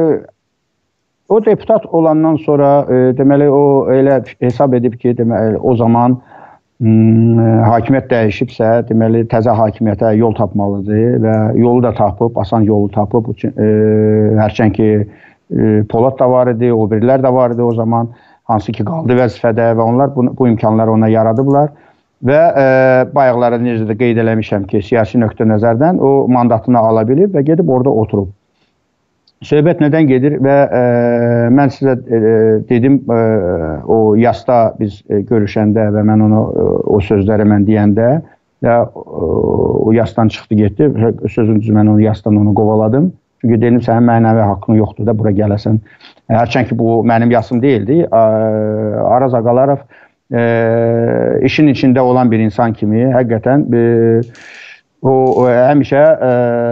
o deputat olandan sonra e, deməli, o elə hesab edib ki, deməli, o zaman Hmm, hakimiyyət dəyişibsə, deməli, təzə hakimiyyətə yol tapmalıdır və yolu da tapıb, asan yolu tapıb. E, hərçən ki, e, Polad da var idi, o birilər də var idi o zaman, hansı ki, qaldı vəzifədə və onlar bu, bu imkanları ona yaradıblar. Və e, bayaqlara necə də qeyd eləmişəm ki, siyasi nöqtə nəzərdən o mandatını ala bilib və gedib orada oturub. Söhbət nədən gedir və e, mən sizə e, dedim, e, o yasda biz e, görüşəndə və mən onu, e, o sözləri mən deyəndə və e, o yasdan çıxdı, getdi. Sözün düzü mən onu yasdan onu qovaladım. Çünki dedim, sənin mənəvi haqqın yoxdur da, bura gələsən. E, hərçən ki, bu mənim yasım deyildi. E, Araz Aqalarov e, işin içində olan bir insan kimi həqiqətən e, O, o həmişə e,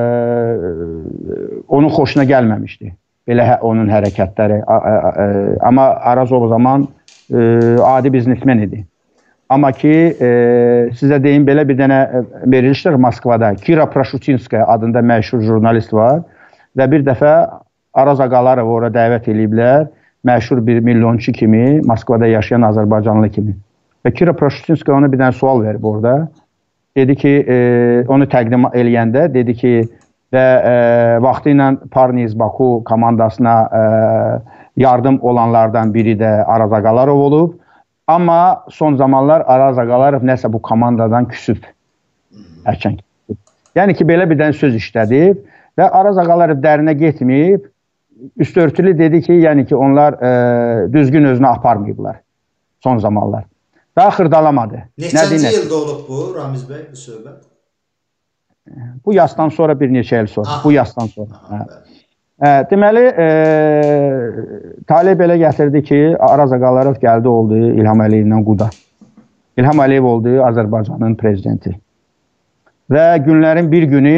onun xoşuna gəlməmişdi. Belə hə, onun hərəkətləri. A, a, a, amma Araz o zaman e, adi biznesmen idi. Amma ki, e, sizə deyim, belə bir dənə verilişdir Moskvada. Kira Prashutinskaya adında məşhur jurnalist var və bir dəfə Araz Aqalarov ora dəvət ediblər. Məşhur bir milyonçu kimi, Moskvada yaşayan Azərbaycanlı kimi. Və Kira Prashutinskaya ona bir dənə sual verib orada. Dedi ki, e, onu təqdim eləyəndə, dedi ki, və e, vaxtı ilə Parniz Baku komandasına e, yardım olanlardan biri də Araz Aqalarov olub. Amma son zamanlar Araz Aqalarov nəsə bu komandadan küsüb. Hərçən küsüb. Yəni ki, belə bir dənə söz işlədib və Araz Aqalarov dərinə getməyib. Üstörtülü dedi ki, yəni ki, onlar e, düzgün özünü aparmayıblar son zamanlar. Daha xırdalamadı. Neçənci ildə olub bu, Ramiz bəy, bu söhbət? Bu yasdan sonra bir neçə il sonra. Aha. Bu yasdan sonra. Aha, hə. Deməli, e, Talib belə gətirdi ki, Araz Aqalarov gəldi oldu İlham Əliyevlə Quda. İlham Əliyev oldu Azərbaycanın prezidenti. Və günlərin bir günü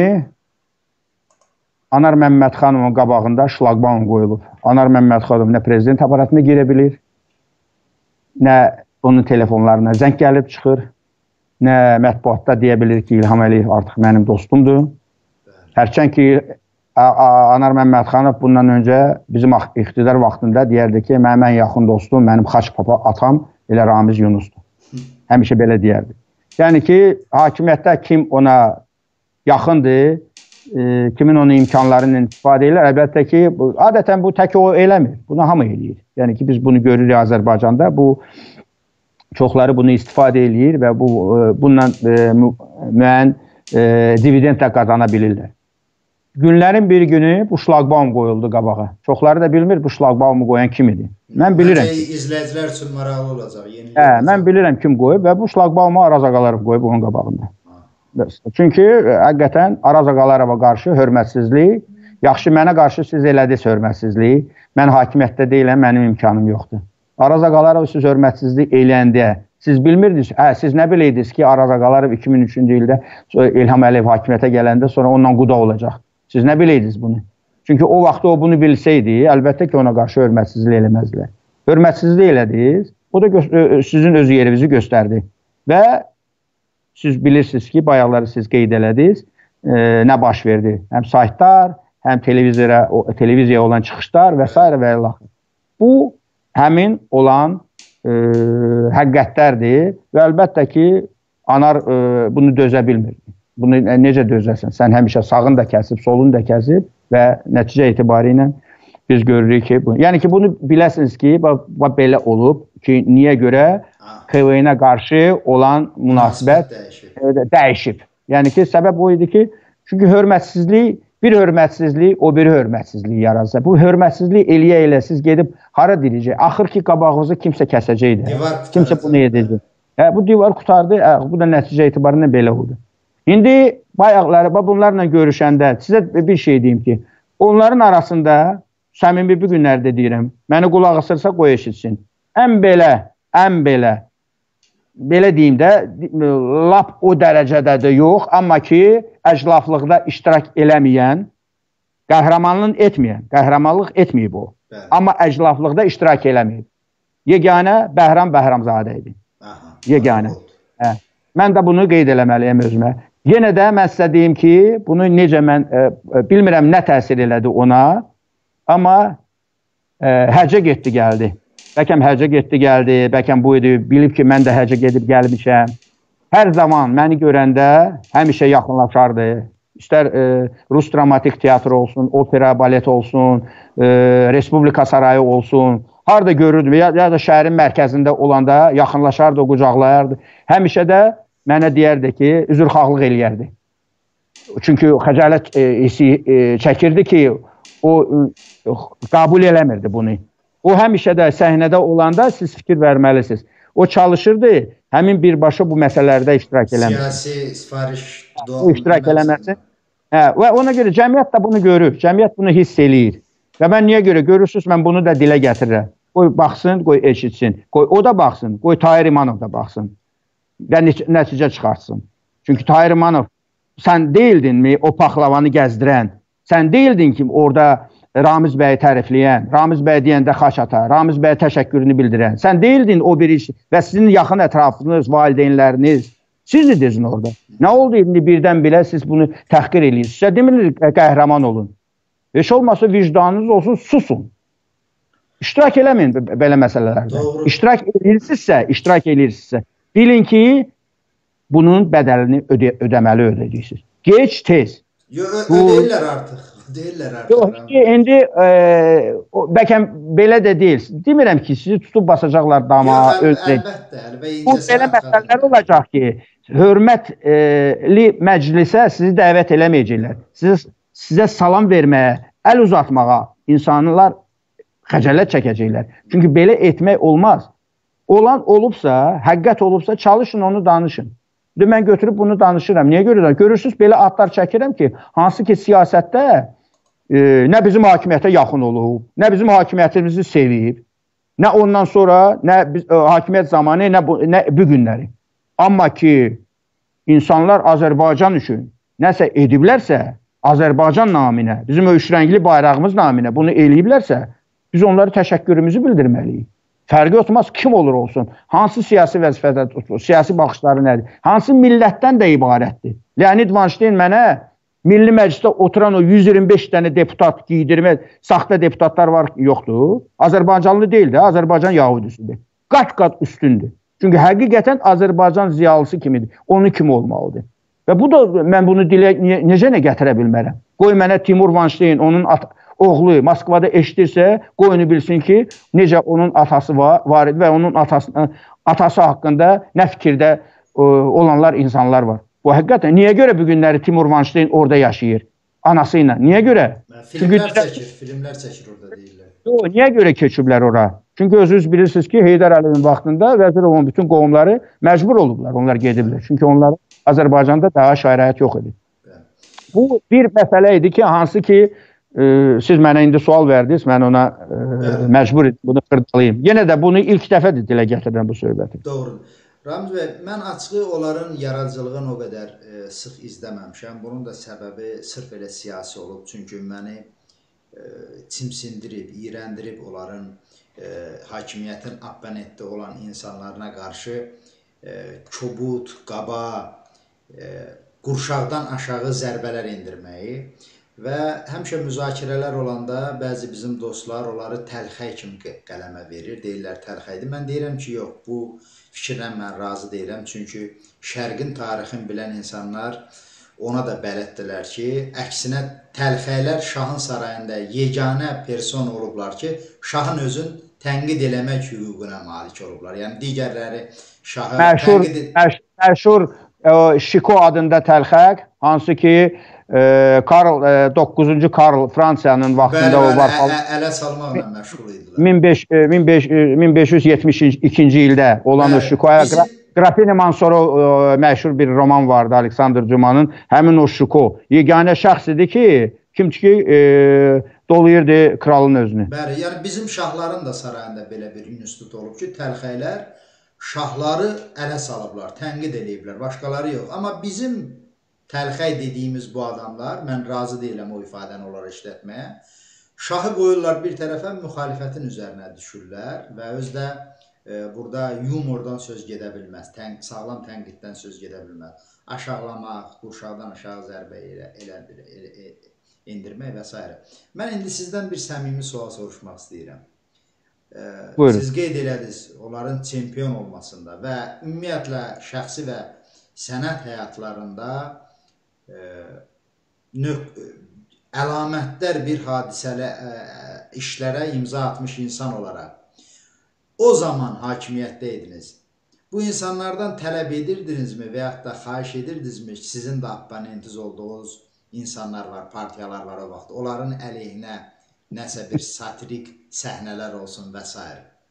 Anar Məmmədxanovun qabağında şlaqbaum qoyulub. Anar Məmmədxanov nə prezident aparatına girə bilir, nə onun telefonlarına zəng gəlib çıxır, nə mətbuatda deyə bilir ki, İlham Əliyev artıq mənim dostumdur. Hərçən ki, Anar Məmmədxanov bundan öncə bizim iqtidar vaxtında deyərdi ki, mənim ən yaxın dostum, mənim xaç papa atam elə Ramiz Yunusdur. Həmişə belə deyərdi. Yəni ki, hakimiyyətdə kim ona yaxındır, e, kimin onun imkanlarından istifadə edir, əlbəttə ki, bu, adətən bu tək o eləmir, bunu hamı eləyir. Yəni ki, biz bunu görürük Azərbaycanda, bu çoxları bunu istifadə edir və bu, bununla e, müəyyən e, dividend də qazana bilirlər. Günlərin bir günü bu şlaqbaum qoyuldu qabağa. Çoxları da bilmir bu şlaqbaumu qoyan kim idi. Mən bilirəm. Məncə izləyicilər üçün maraqlı olacaq. Hə, mən bilirəm kim qoyub və bu şlaqbaumu Araz Aqalarov qoyub onun qabağında. Ha. Çünki həqiqətən Araz Aqalarova qarşı hörmətsizlik, yaxşı mənə qarşı siz elədiniz hörmətsizlik, mən hakimiyyətdə deyiləm, mənim imkanım yoxdur. Araz Aqalarov siz hörmətsizlik eləyəndə siz bilmirdiniz, hə, siz nə biləydiniz ki, Araz Aqalarov iki min üçüncü ildə İlham Əliyev hakimiyyətə gələndə sonra ondan Quda olacaq. Siz nə biləydiniz bunu? Çünki o vaxtda o bunu bilsəydi, əlbəttə ki, ona qarşı hörmətsizlik eləməzlər. Hörmətsizlik elədiniz, o da sizin öz yerinizi göstərdi. Və siz bilirsiniz ki, bayaqları siz qeyd elədiniz, e, nə baş verdi? Həm saytlar, həm televizora, o, televiziyaya olan çıxışlar və s. və ilə. Bu, həmin olan e, həqiqətlərdir və əlbəttə ki, Anar e, bunu dözə bilmir. Bunu e, necə dözəsən? Sən həmişə sağın da kəsib, solun da kəsib və nəticə etibari ilə biz görürük ki, bu, yəni ki, bunu biləsiniz ki, belə olub ki, niyə görə K V N-ə qarşı olan münasibət dəyişib. dəyişib. Yəni ki, səbəb o idi ki, çünki hörmətsizlik, bir hörmətsizlik, o biri hörmətsizlik yaradılsa. Bu hörmətsizlik eləyə-elə siz gedib hara dirəcək? Axır ki, qabağınızı kimsə kəsəcəkdir. Kimsə bunu edəcək. Hə, bu divar qutardı, hə, bu da nəticə etibarında belə oldu. İndi bayaqları, bunlarla görüşəndə sizə bir şey deyim ki, onların arasında səmimi bir günlərdə deyirəm, məni qulaq asırsa qoy eşitsin. Ən belə, ən belə, belə deyim də, lap o dərəcədə də yox, amma ki, əclaflıqda iştirak eləməyən, qəhrəmanlıq etməyən, qəhrəmanlıq etməyib o. Bəli. Amma əclaflıqda iştirak eləməyib. Yeganə Bəhram Bəhramzadə idi. Aha, yeganə. Hə. Mən də bunu qeyd eləməliyəm özümə. Yenə də mən sizə deyim ki, bunu necə mən, e, bilmirəm nə təsir elədi ona, amma e, həcə getdi, gəldi. Bəlkəm həcə getdi, gəldi, bəlkəm bu idi, bilib ki, mən də həcə gedib gəlmişəm. Hər zaman məni görəndə həmişə yaxınlaşardı. İstər e, Rus dramatik teatrı olsun, opera, balet olsun, e, Respublika sarayı olsun, harada görürdüm, ya, ya da şəhərin mərkəzində olanda yaxınlaşardı, qucaqlayardı. Həmişə də mənə deyərdi ki, üzrxahlıq eləyərdi. Çünki xəcalət e, hissi e, çəkirdi ki, o e, qəbul eləmirdi bunu. O həmişə də səhnədə olanda siz fikir verməlisiniz. O çalışırdı, həmin birbaşa bu məsələlərdə iştirak eləməsin. Siyasi sifariş o iştirak eləməsin. Hə, və ona görə cəmiyyət də bunu görür, cəmiyyət bunu hiss eləyir. Və mən niyə görə görürsünüz, mən bunu da dilə gətirirəm. Qoy baxsın, qoy eşitsin, qoy o da baxsın, qoy Tahir İmanov da baxsın və nəticə çıxartsın. Çünki Tahir İmanov, sən deyildinmi o paxlavanı gəzdirən, sən deyildin ki, orada Ramiz bəyi tərifləyən, Ramiz bəy deyəndə xaç ata, Ramiz bəyə təşəkkürünü bildirən, sən deyildin o bir iş və sizin yaxın ətrafınız, valideynləriniz, siz idiniz orada. Nə oldu indi birdən bilə siz bunu təhqir edirsiniz? Sizə demirik qəhrəman olun. Heç olmasa vicdanınız olsun, susun. İştirak eləməyin belə məsələlərdə. Doğru. İştirak edirsinizsə, iştirak edirsinizsə, bilin ki, bunun bədəlini ödə ödəməli ödəyəcəksiniz. Geç, tez. Yox, ödəyirlər artıq. Deyirlər artıq. Yox, indi e, bəlkə belə də deyil. Demirəm ki, sizi tutub basacaqlar dama. Yox, əlbəttə. Bu belə məsələlər olacaq ki, hörmətli məclisə sizi dəvət eləməyəcəklər. Siz, sizə salam verməyə, əl uzatmağa insanlar xəcalət çəkəcəklər. Çünki belə etmək olmaz. Olan olubsa, həqiqət olubsa, çalışın onu danışın. Mən götürüb bunu danışıram. Niyə görürəm? Görürsünüz, belə adlar çəkirəm ki, hansı ki siyasətdə e, nə bizim hakimiyyətə yaxın olub, nə bizim hakimiyyətimizi sevib, nə ondan sonra, nə biz, e, hakimiyyət zamanı, nə bu, nə bu günləri. Amma ki, insanlar Azərbaycan üçün nəsə ediblərsə, Azərbaycan naminə, bizim o üçrəngli bayrağımız naminə bunu eləyiblərsə, biz onları təşəkkürümüzü bildirməliyik. Fərqi olmaz, kim olur olsun, hansı siyasi vəzifədə tutulur, siyasi baxışları nədir, hansı millətdən də ibarətdir. Leonid Vanşteyn mənə Milli Məclisdə oturan o yüz iyirmi beş dənə deputat giydirmə, saxta deputatlar var, yoxdur. Azərbaycanlı deyil də, Azərbaycan yahudisidir. Qat-qat üstündür. Çünki həqiqətən Azərbaycan ziyalısı kimidir, onun kimi olmalıdır. Və bu da, mən bunu dilə necə nə gətirə bilmərəm. Qoy mənə Timur Vanşteyn, onun oğlu Moskvada eşidirsə, qoy onu bilsin ki, necə onun atası var, var idi və onun atası, atası haqqında nə fikirdə ə, olanlar, insanlar var. Bu həqiqətən, niyə görə bu günləri Timur Vanşteyn orada yaşayır? Anası ilə. Niyə görə? Filmlər Çünki, çəkir, filmlər çəkir orada deyirlər. Yox, niyə görə keçiblər ora? Çünki özünüz bilirsiniz ki, Heydər Əliyevin vaxtında Vəzirovun bütün qohumları məcbur olublar, onlar gediblər. Çünki onlar Azərbaycanda daha şərait yox idi. Bu bir məsələ idi ki, hansı ki, e, siz mənə indi sual verdiniz, mən ona e, məcbur edim, bunu xırdalayayım. Yenə də bunu ilk dəfədir dilə gətirirəm bu söhbəti. Doğrudur. Ramiz bəy, mən açığı onların yaradıcılığını o qədər e, sıx izləməmişəm. Bunun da səbəbi sırf elə siyasi olub. Çünki məni e, çimsindirib, iyrəndirib onların e, hakimiyyətin abonentdə olan insanlarına qarşı e, kobud, qaba, qurşaqdan aşağı zərbələr endirməyi və həmişə müzakirələr olanda bəzi bizim dostlar onları təlxəy kimi qələmə verir, deyirlər təlxəydir. Mən deyirəm ki, yox, bu fikirlə mən razı deyirəm. Çünki Şərqin tarixini bilən insanlar ona da bələddirlər ki, əksinə təlxəylər şahın sarayında yeganə person olublar ki, şahın özün tənqid eləmək hüququna malik olublar. Yəni digərləri şahı məşhur, tənqid... Məş məşhur e, Şiko adında təlxək, hansı ki e, Karl, e, doqquzuncu Karl Fransiyanın vaxtında bəli, o var. Bəli, ələ salmaqla məşğul idilər. min beş yüz yetmiş ikinci ildə olan bəli, o Şikoya bizim... Qrafini Mansoro e, məşhur bir roman vardı Aleksandr Cumanın. Həmin o Şiko yeganə şəxs idi ki, kim ki e, dolayırdı kralın özünü. Bəli, yəni bizim şahların da sarayında belə bir institut olub ki, təlxəylər şahları ələ salıblar, tənqid eləyiblər, başqaları yox. Amma bizim təlxəy dediyimiz bu adamlar, mən razı deyiləm o ifadəni onlara işlətməyə, şahı qoyurlar bir tərəfə, müxalifətin üzərinə düşürlər və özdə e, burada yumordan söz gedə bilməz, tən, sağlam tənqiddən söz gedə bilməz. Aşağılamaq, qurşaqdan aşağı zərbə elə, elə, elə, elə, endirmək və s. Mən indi sizdən bir səmimi sual soruşmaq istəyirəm. Buyurun. Siz qeyd elədiniz onların çempion olmasında və ümumiyyətlə şəxsi və sənət həyatlarında e, növ, əlamətlər bir hadisələ, e, işlərə imza atmış insan olaraq o zaman hakimiyyətdə idiniz. Bu insanlardan tələb edirdinizmi və yaxud da xahiş edirdinizmi ki, sizin də abonentiz olduğunuz insanlar var, partiyalar var o vaxt. Onların əleyhinə nəsə bir satirik səhnələr olsun və s.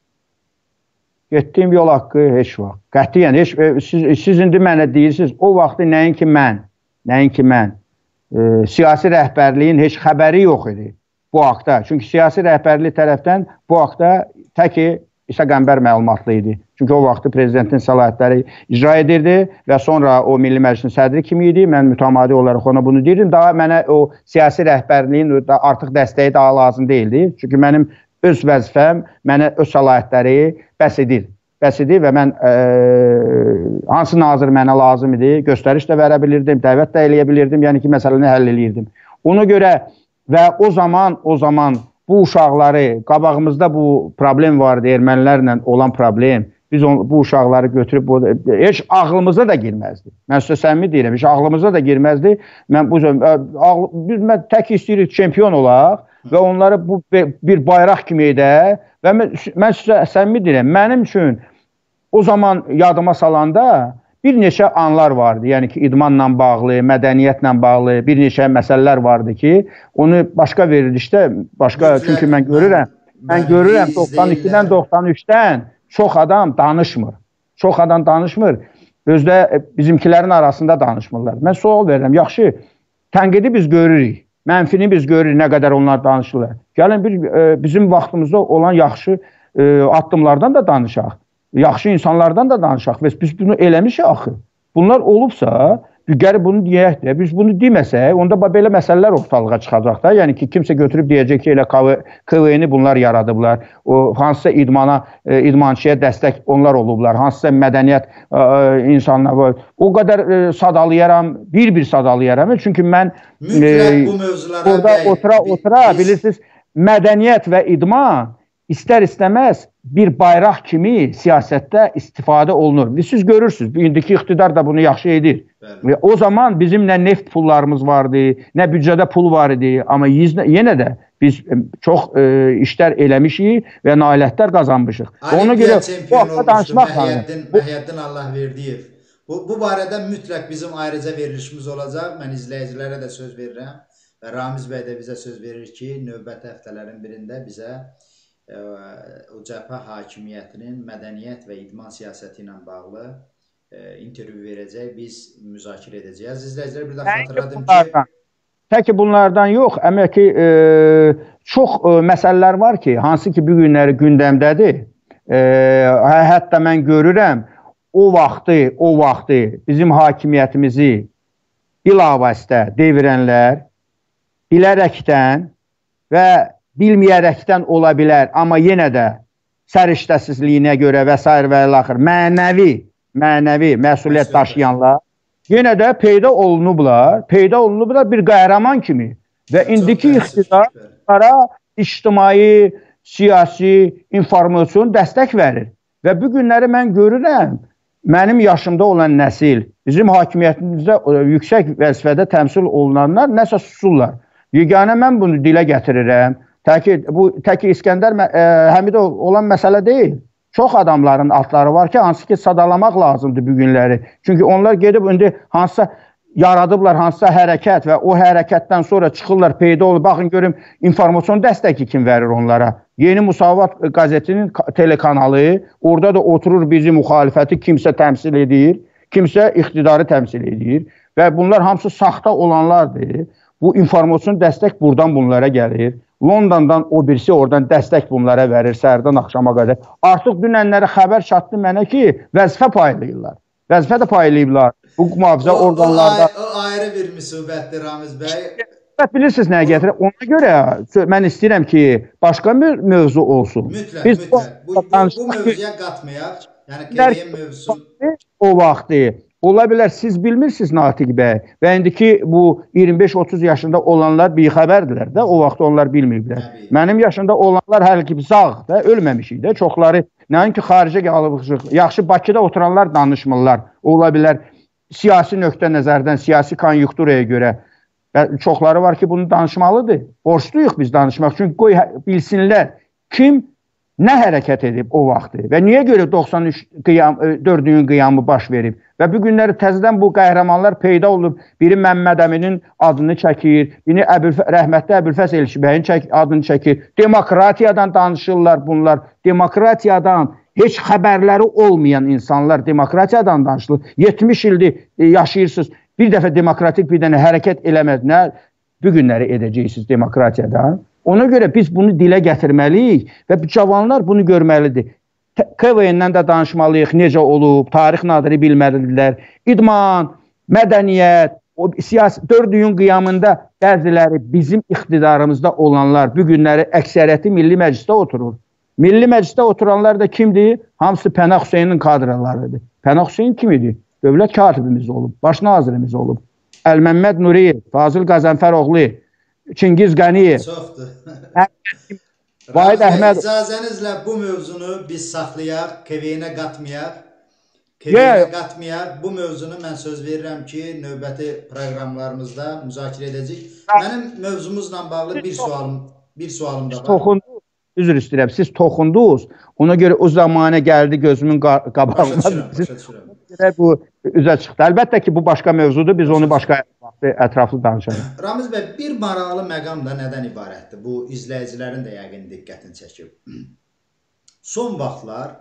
Getdiyim yol haqqı heç vaxt. Qətiyyən, heç, siz, siz indi mənə deyirsiniz, o vaxtı nəinki mən, nəinki mən, e, siyasi rəhbərliyin heç xəbəri yox idi bu haqda. Çünki siyasi rəhbərlik tərəfdən bu haqda təki İsa Qəmbər məlumatlı idi. Çünki o vaxtı prezidentin səlahiyyətləri icra edirdi və sonra o Milli Məclisin sədri kimi idi. Mən mütəmadi olaraq ona bunu deyirdim. Daha mənə o siyasi rəhbərliyin artıq dəstəyi daha lazım deyildi. Çünki mənim öz vəzifəm, mənə öz səlahiyyətləri bəs edir. Bəs edir və mən e, hansı nazir mənə lazım idi, göstəriş də verə bilirdim, dəvət də eləyə bilirdim, yəni ki, məsələni həll eləyirdim. Ona görə və o zaman, o zaman bu uşaqları, qabağımızda bu problem vardı, ermənilərlə olan problem. Biz on, bu uşaqları götürüb, bu, heç ağlımıza da girməzdi. Mən sizə səmimi deyirəm, heç ağlımıza da girməzdi. Mən bu ağl, biz mən tək istəyirik çempion olaq və onları bu bir bayraq kimi edək və mən, mən sizə səmimi deyirəm, mənim üçün o zaman yadıma salanda bir neçə anlar vardı, yəni ki, idmanla bağlı, mədəniyyətlə bağlı bir neçə məsələlər vardı ki, onu başqa verilişdə, başqa, mütləq, çünki mən görürəm, mən, mən görürəm doxsan ikidən doxsan üçdən çox adam danışmır, çox adam danışmır, özdə bizimkilərin arasında danışmırlar. Mən sual verirəm, yaxşı, tənqidi biz görürük, mənfini biz görürük, nə qədər onlar danışırlar. Gəlin, bir, e, bizim vaxtımızda olan yaxşı e, addımlardan da danışaq. Yaxşı insanlardan da danışaq və biz bunu eləmişik axı. Bunlar olubsa, gəlib bunu deyək də, biz bunu deməsək, onda belə məsələlər ortalığa çıxacaq da. Yəni ki, kimsə götürüb deyəcək ki, elə K V N-i bunlar yaradıblar, o, hansısa idmana, e, idmançıya dəstək onlar olublar, hansısa mədəniyyət e, insanlar var. O qədər e, sadalayaram, bir-bir sadalayaram. Çünki mən mütləq bu mövzulara orada otura, otura biz... bilirsiniz, mədəniyyət və idman istər-istəməz bir bayraq kimi siyasətdə istifadə olunur. Siz görürsünüz, indiki iqtidar da bunu yaxşı edir. Bəli. O zaman bizim nə neft pullarımız vardı, nə büdcədə pul var idi. Amma yenə də biz çox e, işlər eləmişik və nailiyyətlər qazanmışıq. Ona görə bu haqda danışmaq lazım. Məhiyyəddin Allahverdiyev. Bu, bu barədə mütləq bizim ayrıca verilişimiz olacaq. Mən izləyicilərə də söz verirəm. Və Ramiz bəy də bizə söz verir ki, növbəti həftələrin birində bizə o cəbhə hakimiyyətinin mədəniyyət və idman siyasəti ilə bağlı e, intervyu verəcək, biz müzakirə edəcəyik. Əziz izləyicilər, bir daha xatırladım ki... Təki bunlardan yox, əmək ki, e, çox e, məsələlər var ki, hansı ki, bu günləri gündəmdədir. E, hətta mən görürəm, o vaxtı, o vaxtı bizim hakimiyyətimizi bilavasitə devirənlər, bilərəkdən və bilməyərəkdən ola bilər, amma yenə də səriştəsizliyinə görə və s. və axır mənəvi, mənəvi məsuliyyət daşıyanlar yenə də peyda olunublar, peyda olunublar bir qəhrəman kimi və indiki iqtidarlara ictimai, siyasi, informasyon dəstək verir. Və bu günləri mən görürəm, mənim yaşımda olan nəsil, bizim hakimiyyətimizdə yüksək vəzifədə təmsil olunanlar nəsə susurlar. Yeganə mən bunu dilə gətirirəm. Təki, bu təki İskəndər Həmidov olan məsələ deyil. Çox adamların adları var ki, hansı ki sadalamaq lazımdır bu günləri. Çünki onlar gedib indi hansısa yaradıblar, hansısa hərəkət və o hərəkətdən sonra çıxırlar, peyda olur. Baxın görüm, informasyon dəstəki kim verir onlara? Yeni Musavat qəzetinin telekanalı, orada da oturur bizi müxalifəti kimsə təmsil edir, kimsə iqtidarı təmsil edir və bunlar hamısı saxta olanlardır. Bu informasyon dəstək buradan bunlara gəlir. Londondan o birisi oradan dəstək bunlara verir səhərdən axşama qədər. Artıq dünənləri xəbər çatdı mənə ki, vəzifə paylayırlar. Vəzifə də paylayıblar. Hüquq mühafizə orqanlarda. O, o ayrı bir müsibətdir Ramiz bəy. Bilirsiniz nəyə gətirir? Ona görə mən istəyirəm ki, başqa bir mövzu olsun. Mütləq, Biz mütləq. Bu, bu, bu mövzuya qatmayaq. Yəni K V N mövzusu. O vaxtı. Ola bilər, siz bilmirsiniz Natiq bəy və indiki bu iyirmi beş otuz yaşında olanlar bixəbərdirlər də, o vaxt onlar bilməyiblər. Mənim yaşında olanlar hələ ki sağ da, ölməmişik də, çoxları, nəinki xaricə qalıbıq, yaxşı Bakıda oturanlar danışmırlar. Ola bilər, siyasi nöqtə nəzərdən, siyasi konjunkturaya görə və çoxları var ki, bunu danışmalıdır. Borçluyuq biz danışmaq, çünki qoy bilsinlər kim nə hərəkət edib o vaxtı və niyə görə doxsan üç qiyam, dördüyün qiyamı baş verib və bu günləri təzədən bu qəhrəmanlar peyda olub, biri Məmməd Əminin adını çəkir, biri Əbül, rəhmətli Əbülfəz Elşibəyin çək, adını çəkir, demokratiyadan danışırlar bunlar, demokratiyadan heç xəbərləri olmayan insanlar demokratiyadan danışılır, yetmiş ildir yaşayırsınız, bir dəfə demokratik bir dənə hərəkət eləməz, nə bu günləri edəcəksiniz demokratiyadan. Ona görə biz bunu dilə gətirməliyik və cavanlar bunu görməlidir. K V N-dən də danışmalıyıq, necə olub, tarix nadiri bilməlidirlər. İdman, mədəniyyət, o siyasi dördüyün qiyamında bəziləri bizim iqtidarımızda olanlar bu günləri əksəriyyəti Milli Məclisdə oturur. Milli Məclisdə oturanlar da kimdir? Hamısı Pənah Hüseynin kadrlarıdır. Pənah Hüseyin kim idi? Dövlət katibimiz olub, baş nazirimiz olub. Əlməmməd Nuriyev, Fazıl Qəzənfəroğlu, Çingiz Qəniyev. Çoxdur. Vahid Əhməd. İcazənizlə bu mövzunu biz saxlayaq, K V N-ə qatmayaq. K V N-ə qatmayaq. Bu mövzunu mən söz verirəm ki, növbəti proqramlarımızda müzakirə edəcəyik. Mənim mövzumuzla bağlı bir sualım, bir sualım da var. Toxundunuz, üzr istəyirəm, siz toxundunuz. Ona görə o zamanə gəldi gözümün qabağına. Başa düşürəm, başa düşürəm. Bu üzə çıxdı. Əlbəttə ki, bu başqa mövzudur. Biz onu başqa ətraflı danışarıq. Ramiz bəy, bir maraqlı məqam da nədən ibarətdir? Bu izləyicilərin də yəqin diqqətini çəkib. Son vaxtlar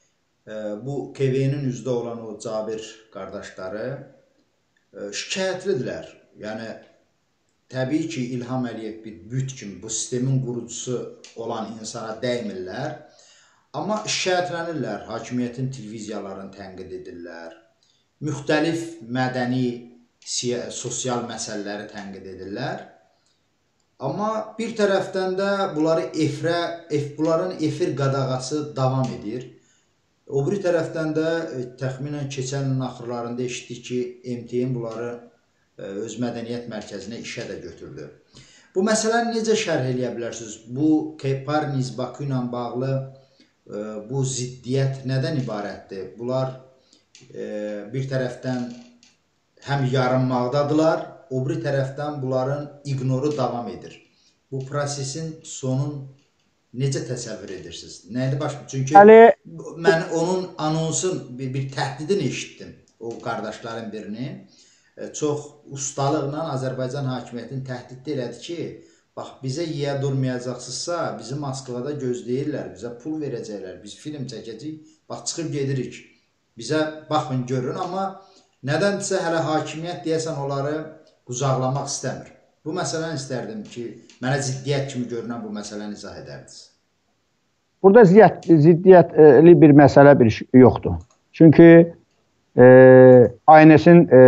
bu K V N-in üzvdə olan o Cabir qardaşları şikayətlidirlər. Yəni təbii ki, İlham Əliyev bir büt kimi bu sistemin qurucusu olan insana dəymirlər. Amma şikayətlənirlər, hakimiyyətin televiziyalarını tənqid edirlər, müxtəlif mədəni, sosial məsələləri tənqid edirlər. Amma bir tərəfdən də bunları efrə, bunların efir qadağası davam edir. O bir tərəfdən də təxminən keçən ilin axırlarında eşitdik ki, M T N bunları öz mədəniyyət mərkəzinə işə də götürdü. Bu məsələni necə şərh eləyə bilərsiniz? Bu Parniz Bakı ilə bağlı bu ziddiyyət nədən ibarətdir? Bunlar bir tərəfdən həm yarınmaqdadılar, o bir tərəfdən bunların iqnoru davam edir. Bu prosesin sonun necə təsəvvür edirsiniz? Nədir baş? Çünki mən onun anonsun, bir, bir təhdidini eşitdim. O qardaşların birini. Çox ustalıqla Azərbaycan hakimiyyətini təhdid elədi ki, bax, bizə yiyə durmayacaqsınızsa, bizi Moskvada gözləyirlər, bizə pul verəcəklər, biz film çəkəcəyik, bax, çıxıb gedirik. Bizə baxın, görün, amma nədənsə hələ hakimiyyət deyəsən onları qucaqlamaq istəmir. Bu məsələni istərdim ki, mənə ziddiyyət kimi görünən bu məsələni izah edərdiniz. Burada ziddiyyətli bir məsələ bir yoxdur. Çünki e, Aynesin e,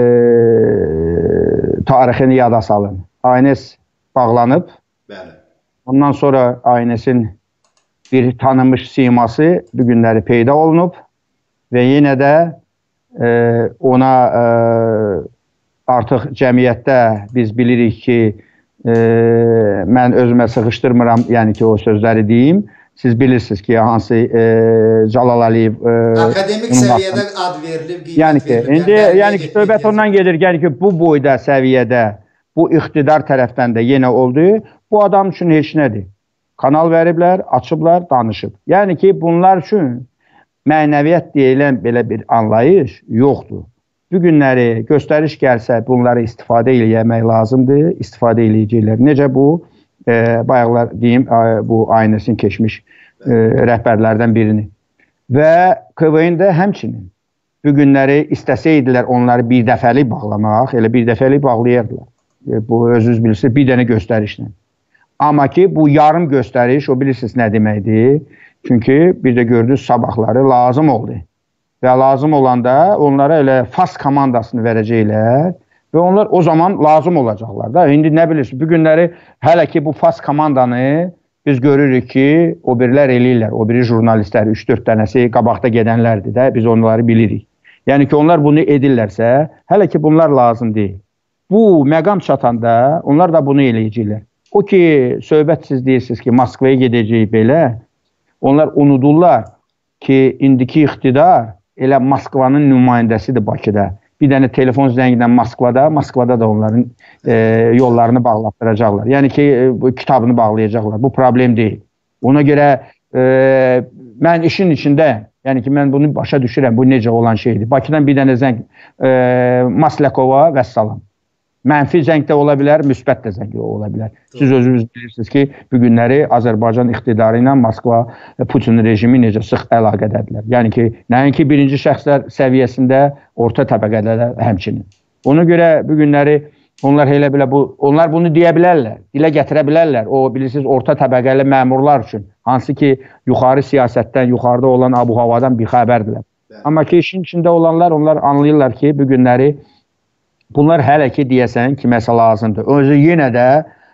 tarixini yada salın. Aynes bağlanıb. Bəli. Ondan sonra Aynesin bir tanınmış siması bu günləri peyda olunub və yenə də e, ona e, artıq cəmiyyətdə biz bilirik ki, e, mən özümə sıxışdırmıram, yəni ki, o sözləri deyim. Siz bilirsiniz ki, hansı e, Cəlal Əliyev... E, akademik səviyyədə ad verilib, qiymət yəni ki, verilib. İndi, yəni ki, söhbət ondan gedir, yəni ki, bu boyda səviyyədə, bu iqtidar tərəfdən də yenə oldu. Bu adam üçün heç nədir. Kanal veriblər, açıblar, danışıb. Yəni ki, bunlar üçün mənəviyyat deyilən belə bir anlayış yoxdur. Bu günləri göstəriş gəlsə, bunları istifadə eləmək lazımdır, istifadə eləyəcəklər. Necə bu, e, bayaqlar deyim, bu Aynesin keçmiş e, rəhbərlərdən birini. Və K V N-də həmçinin bu günləri istəsəydilər onları bir dəfəlik bağlamaq, elə bir dəfəlik bağlayardılar. E, bu özünüz bilirsiniz, bir dənə göstərişlə. Amma ki, bu yarım göstəriş, o bilirsiniz nə deməkdir? Çünki bir də gördünüz, sabahları lazım oldu. Və lazım olanda onlara elə F A S komandasını verəcəklər və onlar o zaman lazım olacaqlar da. İndi nə bilirsiniz, bu günləri hələ ki bu F A S komandanı biz görürük ki, o birilər eləyirlər. O biri jurnalistlər, üç dörd dənəsi qabaqda gedənlərdir də, biz onları bilirik. Yəni ki, onlar bunu edirlərsə, hələ ki bunlar lazım deyil. Bu məqam çatanda onlar da bunu eləyəcəklər. O ki, söhbət siz deyirsiniz ki, Moskvaya gedəcək belə, onlar unudurlar ki, indiki iqtidar elə Moskvanın nümayəndəsidir Bakıda. Bir dənə telefon zəngindən Moskvada, Moskvada da onların e, yollarını bağlatdıracaqlar. Yəni ki, e, bu kitabını bağlayacaqlar. Bu problem deyil. Ona görə e, mən işin içində, yəni ki, mən bunu başa düşürəm, bu necə olan şeydir. Bakıdan bir dənə zəng e, Maslakova və salam. Mənfi zəng də ola bilər, müsbət də zəng ola bilər. Siz özünüz bilirsiniz ki, bu günləri Azərbaycan iqtidarı ilə Moskva Putin rejimi necə sıx əlaqədədirlər. Yəni ki, nəinki birinci şəxslər səviyyəsində, orta təbəqədə də həmçinin. Ona görə bu günləri onlar elə belə bu, onlar bunu deyə bilərlər, dilə gətirə bilərlər. O bilirsiniz, orta təbəqəli məmurlar üçün, hansı ki, yuxarı siyasətdən, yuxarıda olan abu-havadan bir xəbərdirlər. Amma ki, işin içində olanlar, onlar anlayırlar ki, bu günləri bunlar hələ ki, deyəsən, kiməsə lazımdır. Özü yenə də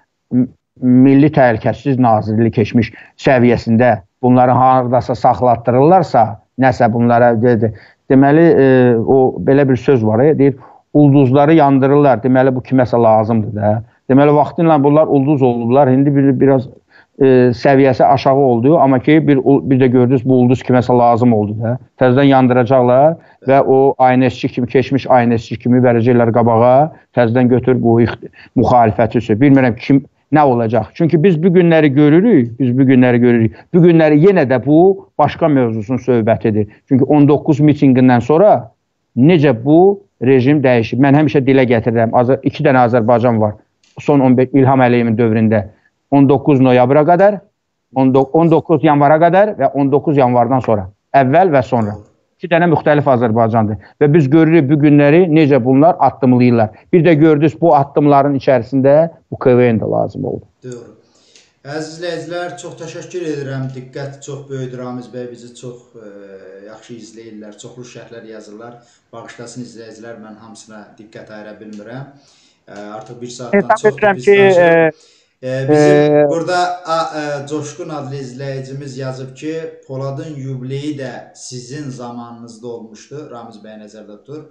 Milli Təhlükəsizlik Nazirliyi keçmiş səviyyəsində bunları haradasa saxlatdırırlarsa, nəsə bunlara dedi. Deməli, e, o belə bir söz var, e, deyir, ulduzları yandırırlar. Deməli, bu kiməsə lazımdır da. Deməli, vaxtınla bunlar ulduz olublar. İndi bir, biraz e, səviyyəsi aşağı oldu. Amma ki, bir, bir də gördünüz, bu ulduz kiməsə lazım oldu da. Təzədən yandıracaqlar və o aynesçi kimi, keçmiş aynesçi kimi verəcəklər qabağa, təzədən götür bu müxalifəti üçün. Bilmirəm kim, nə olacaq? Çünki biz bu günləri görürük, biz bu günləri görürük. Bu günləri yenə də bu başqa mövzusun söhbətidir. Çünki on doqquz mitinqindən sonra necə bu rejim dəyişib. Mən həmişə dilə gətirirəm, iki dənə Azərbaycan var. Son on beş İlham Əliyevin dövründə on doqquz noyabra qədər, on doqquz yanvara qədər və on doqquz yanvardan sonra. Əvvəl və sonra. İki dənə müxtəlif Azərbaycandır. Və biz görürük bu günləri necə bunlar addımlayırlar. Bir də gördünüz bu addımların içərisində bu K V N də lazım oldu. Doğru. Əziz izləyicilər, çox təşəkkür edirəm. Diqqət çox böyüdür. Ramiz bəy bizi çox e, yaxşı izləyirlər. Çoxlu şərhlər yazırlar. Bağışlasın izləyicilər, mən hamısına diqqət ayıra bilmirəm. E, artıq bir saatdan çoxdur biz danışırıq. Bizim ee, burada a, a, Coşqun adlı izləyicimiz yazıb ki, Poladın yubileyi də sizin zamanınızda olmuşdu, Ramiz bəy nəzərdə tutur.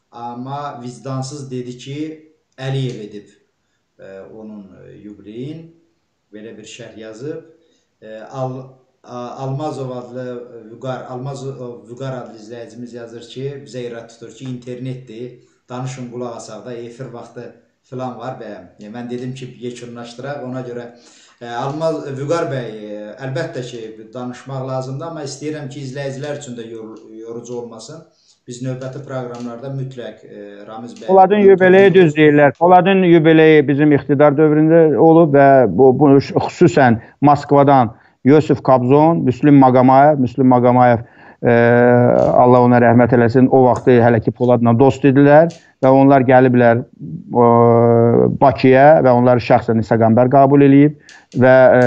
Amma vicdansız dedi ki, Əliyev edib e, onun yubileyin, belə bir şərh yazıb. E, Al, a, Almazov adlı Vüqar, Almazov Vüqar adlı izləyicimiz yazır ki, bizə irad tutur ki, internetdir, danışın qulaq asaq da, efir vaxtı filan var və yəni, mən dedim ki, yekunlaşdıraq, ona görə e, Almaz, Vüqar bəy, e, əlbəttə ki, danışmaq lazımdır, amma istəyirəm ki, izləyicilər üçün də yor, yorucu olmasın. Biz növbəti proqramlarda mütləq e, Ramiz bəy... Poladın yubileyi düz deyirlər. Poladın yubileyi bizim iqtidar dövründə olub və bu, bu xüsusən Moskvadan Yosif Kabzon, Müslüm Maqamayev, Müslüm Maqamayev e, Allah ona rəhmət eləsin, o vaxtı hələ ki Poladla dost idilər. Və onlar gəliblər e, Bakıya və onları şəxsən İsa Qəmbər qəbul edib və e,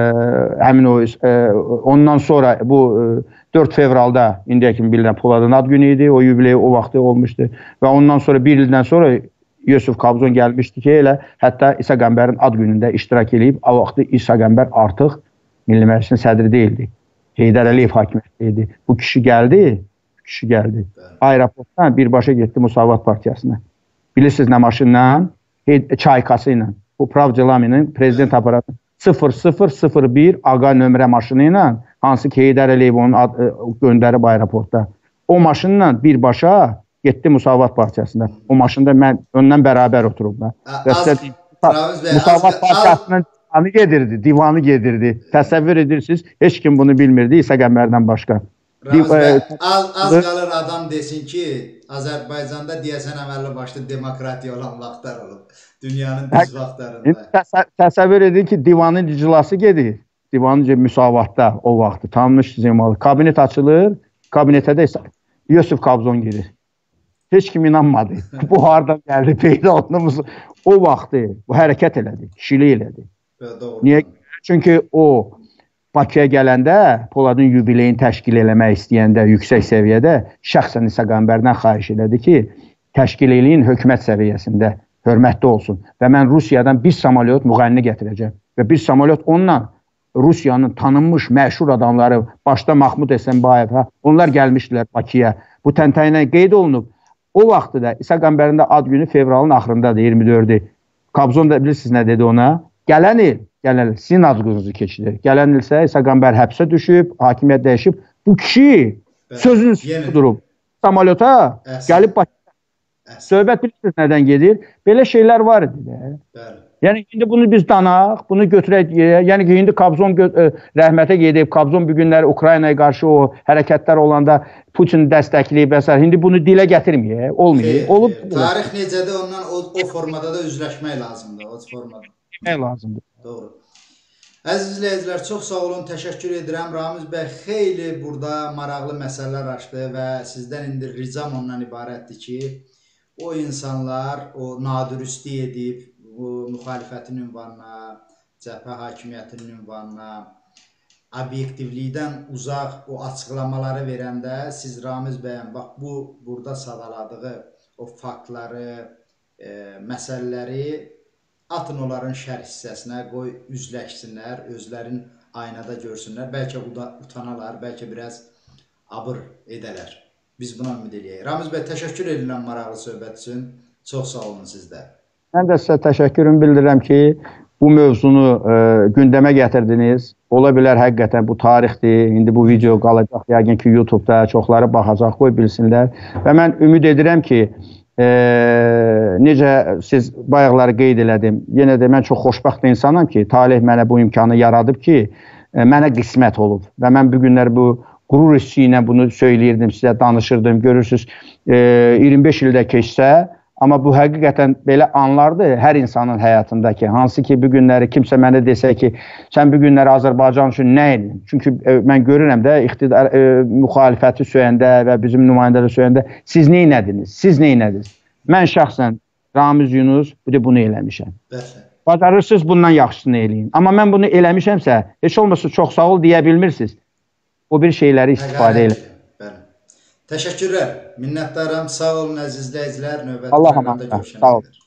həmin o e, ondan sonra bu e, dörd fevralda indiyə kimi bilinən Poladın ad günü idi, o yubileyi o vaxtı olmuşdu və ondan sonra bir ildən sonra Yosif Kabzon gəlmişdi ki, elə hətta İsa Qəmbərin ad günündə iştirak edib, o vaxtı İsa Qəmbər artıq Milli Məclisin sədri deyildi, Heydər Əliyev hakimiyyəti idi. Bu kişi gəldi, kişi gəldi. Aeroportdan birbaşa getdi Müsavat Partiyasına. Bilirsiniz nə maşınla? Çaykası ilə. Bu Pravda Laminin prezident aparatı sıfır sıfır sıfır bir AQA nömrə maşını ilə, hansı ki Heydər Əliyev onu göndərib aeroportda. O maşınla birbaşa getdi Müsavat Partiyasına. O maşında mən öndən bərabər oturublar. Müsavat Partiyasının divanı gedirdi, divanı gedirdi. Təsəvvür edirsiniz, heç kim bunu bilmirdi İsa Qəmbərdən başqa. Ramiz bəy, az, az qalır adam desin ki, Azərbaycanda deyəsən əməlli başlı demokratiya olan vaxtlar olub. Dünyanın düz vaxtlarında. Təsə, təsəvvür edin ki, divanın iclası gedir. Divanın müsavatda o vaxtı tanınmış zemalı. Kabinet açılır, kabinetə də Yusuf Qabzon gedir. Heç kim inanmadı. Bu hardan gəldi, peyda olunumuz. O vaxtı bu hərəkət elədi, kişilik elədi. Niyə? Çünki o Bakıya gələndə, Poladın yubileyini təşkil eləmək istəyəndə, yüksək səviyyədə şəxsən İsa Qəmbərdən xahiş elədi ki, təşkil eləyin hökumət səviyyəsində hörmətli olsun. Və mən Rusiyadan bir samolyot müğənni gətirəcəm. Və bir samolyot onunla Rusiyanın tanınmış, məşhur adamları, başda Mahmud Esenbayev, onlar gəlmişdilər Bakıya. Bu təntənə qeyd olunub. O vaxtı da İsa Qəmbərin də ad günü fevralın axırındadır, iyirmi dördü. Qabzon da bilirsiniz nə dedi ona? Gələn il, gələn il sizin adınızı keçirir. Gələn il isə İsa Qəmbər həbsə düşüb, hakimiyyət dəyişib. Bu kişi sözün üstündə durub. Samolyota gəlib Bakıya. Söhbət bilirsiniz nədən gedir? Belə şeylər var idi. Yəni indi bunu biz danaq, bunu götürək. Yəni ki indi Qabzon rəhmətə gedib, Qabzon bu günləri Ukraynaya qarşı o hərəkətlər olanda Putin dəstəkləyib və s. İndi bunu dilə gətirməyək, olmayıb. Olub. Tarix necədir, ondan o, o formada da üzləşmək lazımdır, o formada. Üzləşmək lazımdır. Doğru. Əziz izləyicilər, çox sağ olun, təşəkkür edirəm. Ramiz bəy xeyli burada maraqlı məsələlər açdı və sizdən indi ricam ondan ibarətdir ki, o insanlar o nadürüstü edib, bu müxalifətin ünvanına, cəbhə hakimiyyətinin ünvanına, obyektivlikdən uzaq o açıqlamaları verəndə siz Ramiz bəyin bax bu burada sadaladığı o faktları, e, məsələləri atın onların şərh hissəsinə qoy, üzləşsinlər, özlərin aynada görsünlər, bəlkə utanalar, bəlkə biraz abır edələr. Biz buna ümid eləyək. Ramiz bəy, təşəkkür edirəm maraqlı söhbət üçün. Çox sağ olun sizdə. Mən də sizə təşəkkürümü bildirirəm ki, bu mövzunu e, gündəmə gətirdiniz. Ola bilər həqiqətən bu tarixdir. İndi bu video qalacaq, yəqin ki YouTube-da çoxları baxacaq, qoy bilsinlər. Və mən ümid edirəm ki, e, necə siz bayaqları qeyd elədim, yenə də mən çox xoşbəxt insanam ki, talih mənə bu imkanı yaradıb ki, e, mənə qismət olub. Və mən bu günlər bu qürur hissi ilə bunu söyləyirdim, sizə danışırdım. Görürsünüz, e, iyirmi beş ildə keçsə, amma bu həqiqətən belə anlardır hər insanın həyatındakı. Hansı ki, bu günləri kimsə mənə desə ki, sən bu günləri Azərbaycan üçün nə edin? Çünki e, mən görürəm də, iqtidar, e, müxalifəti söyəndə və bizim nümayəndələri söyəndə, siz nə ediniz? Siz nə ediniz? Mən şəxsən Ramiz Yunus bunu eləmişəm. Bacarırsınız, bundan yaxşısını eləyin. Amma mən bunu eləmişəmsə, heç olmasa çox sağ ol deyə bilmirsiniz. O bir şeyləri istifadə elə. Təşəkkürlər, minnətdaram, sağ olun əziz izləyicilər, növbəti Allah amanı, sağ olun.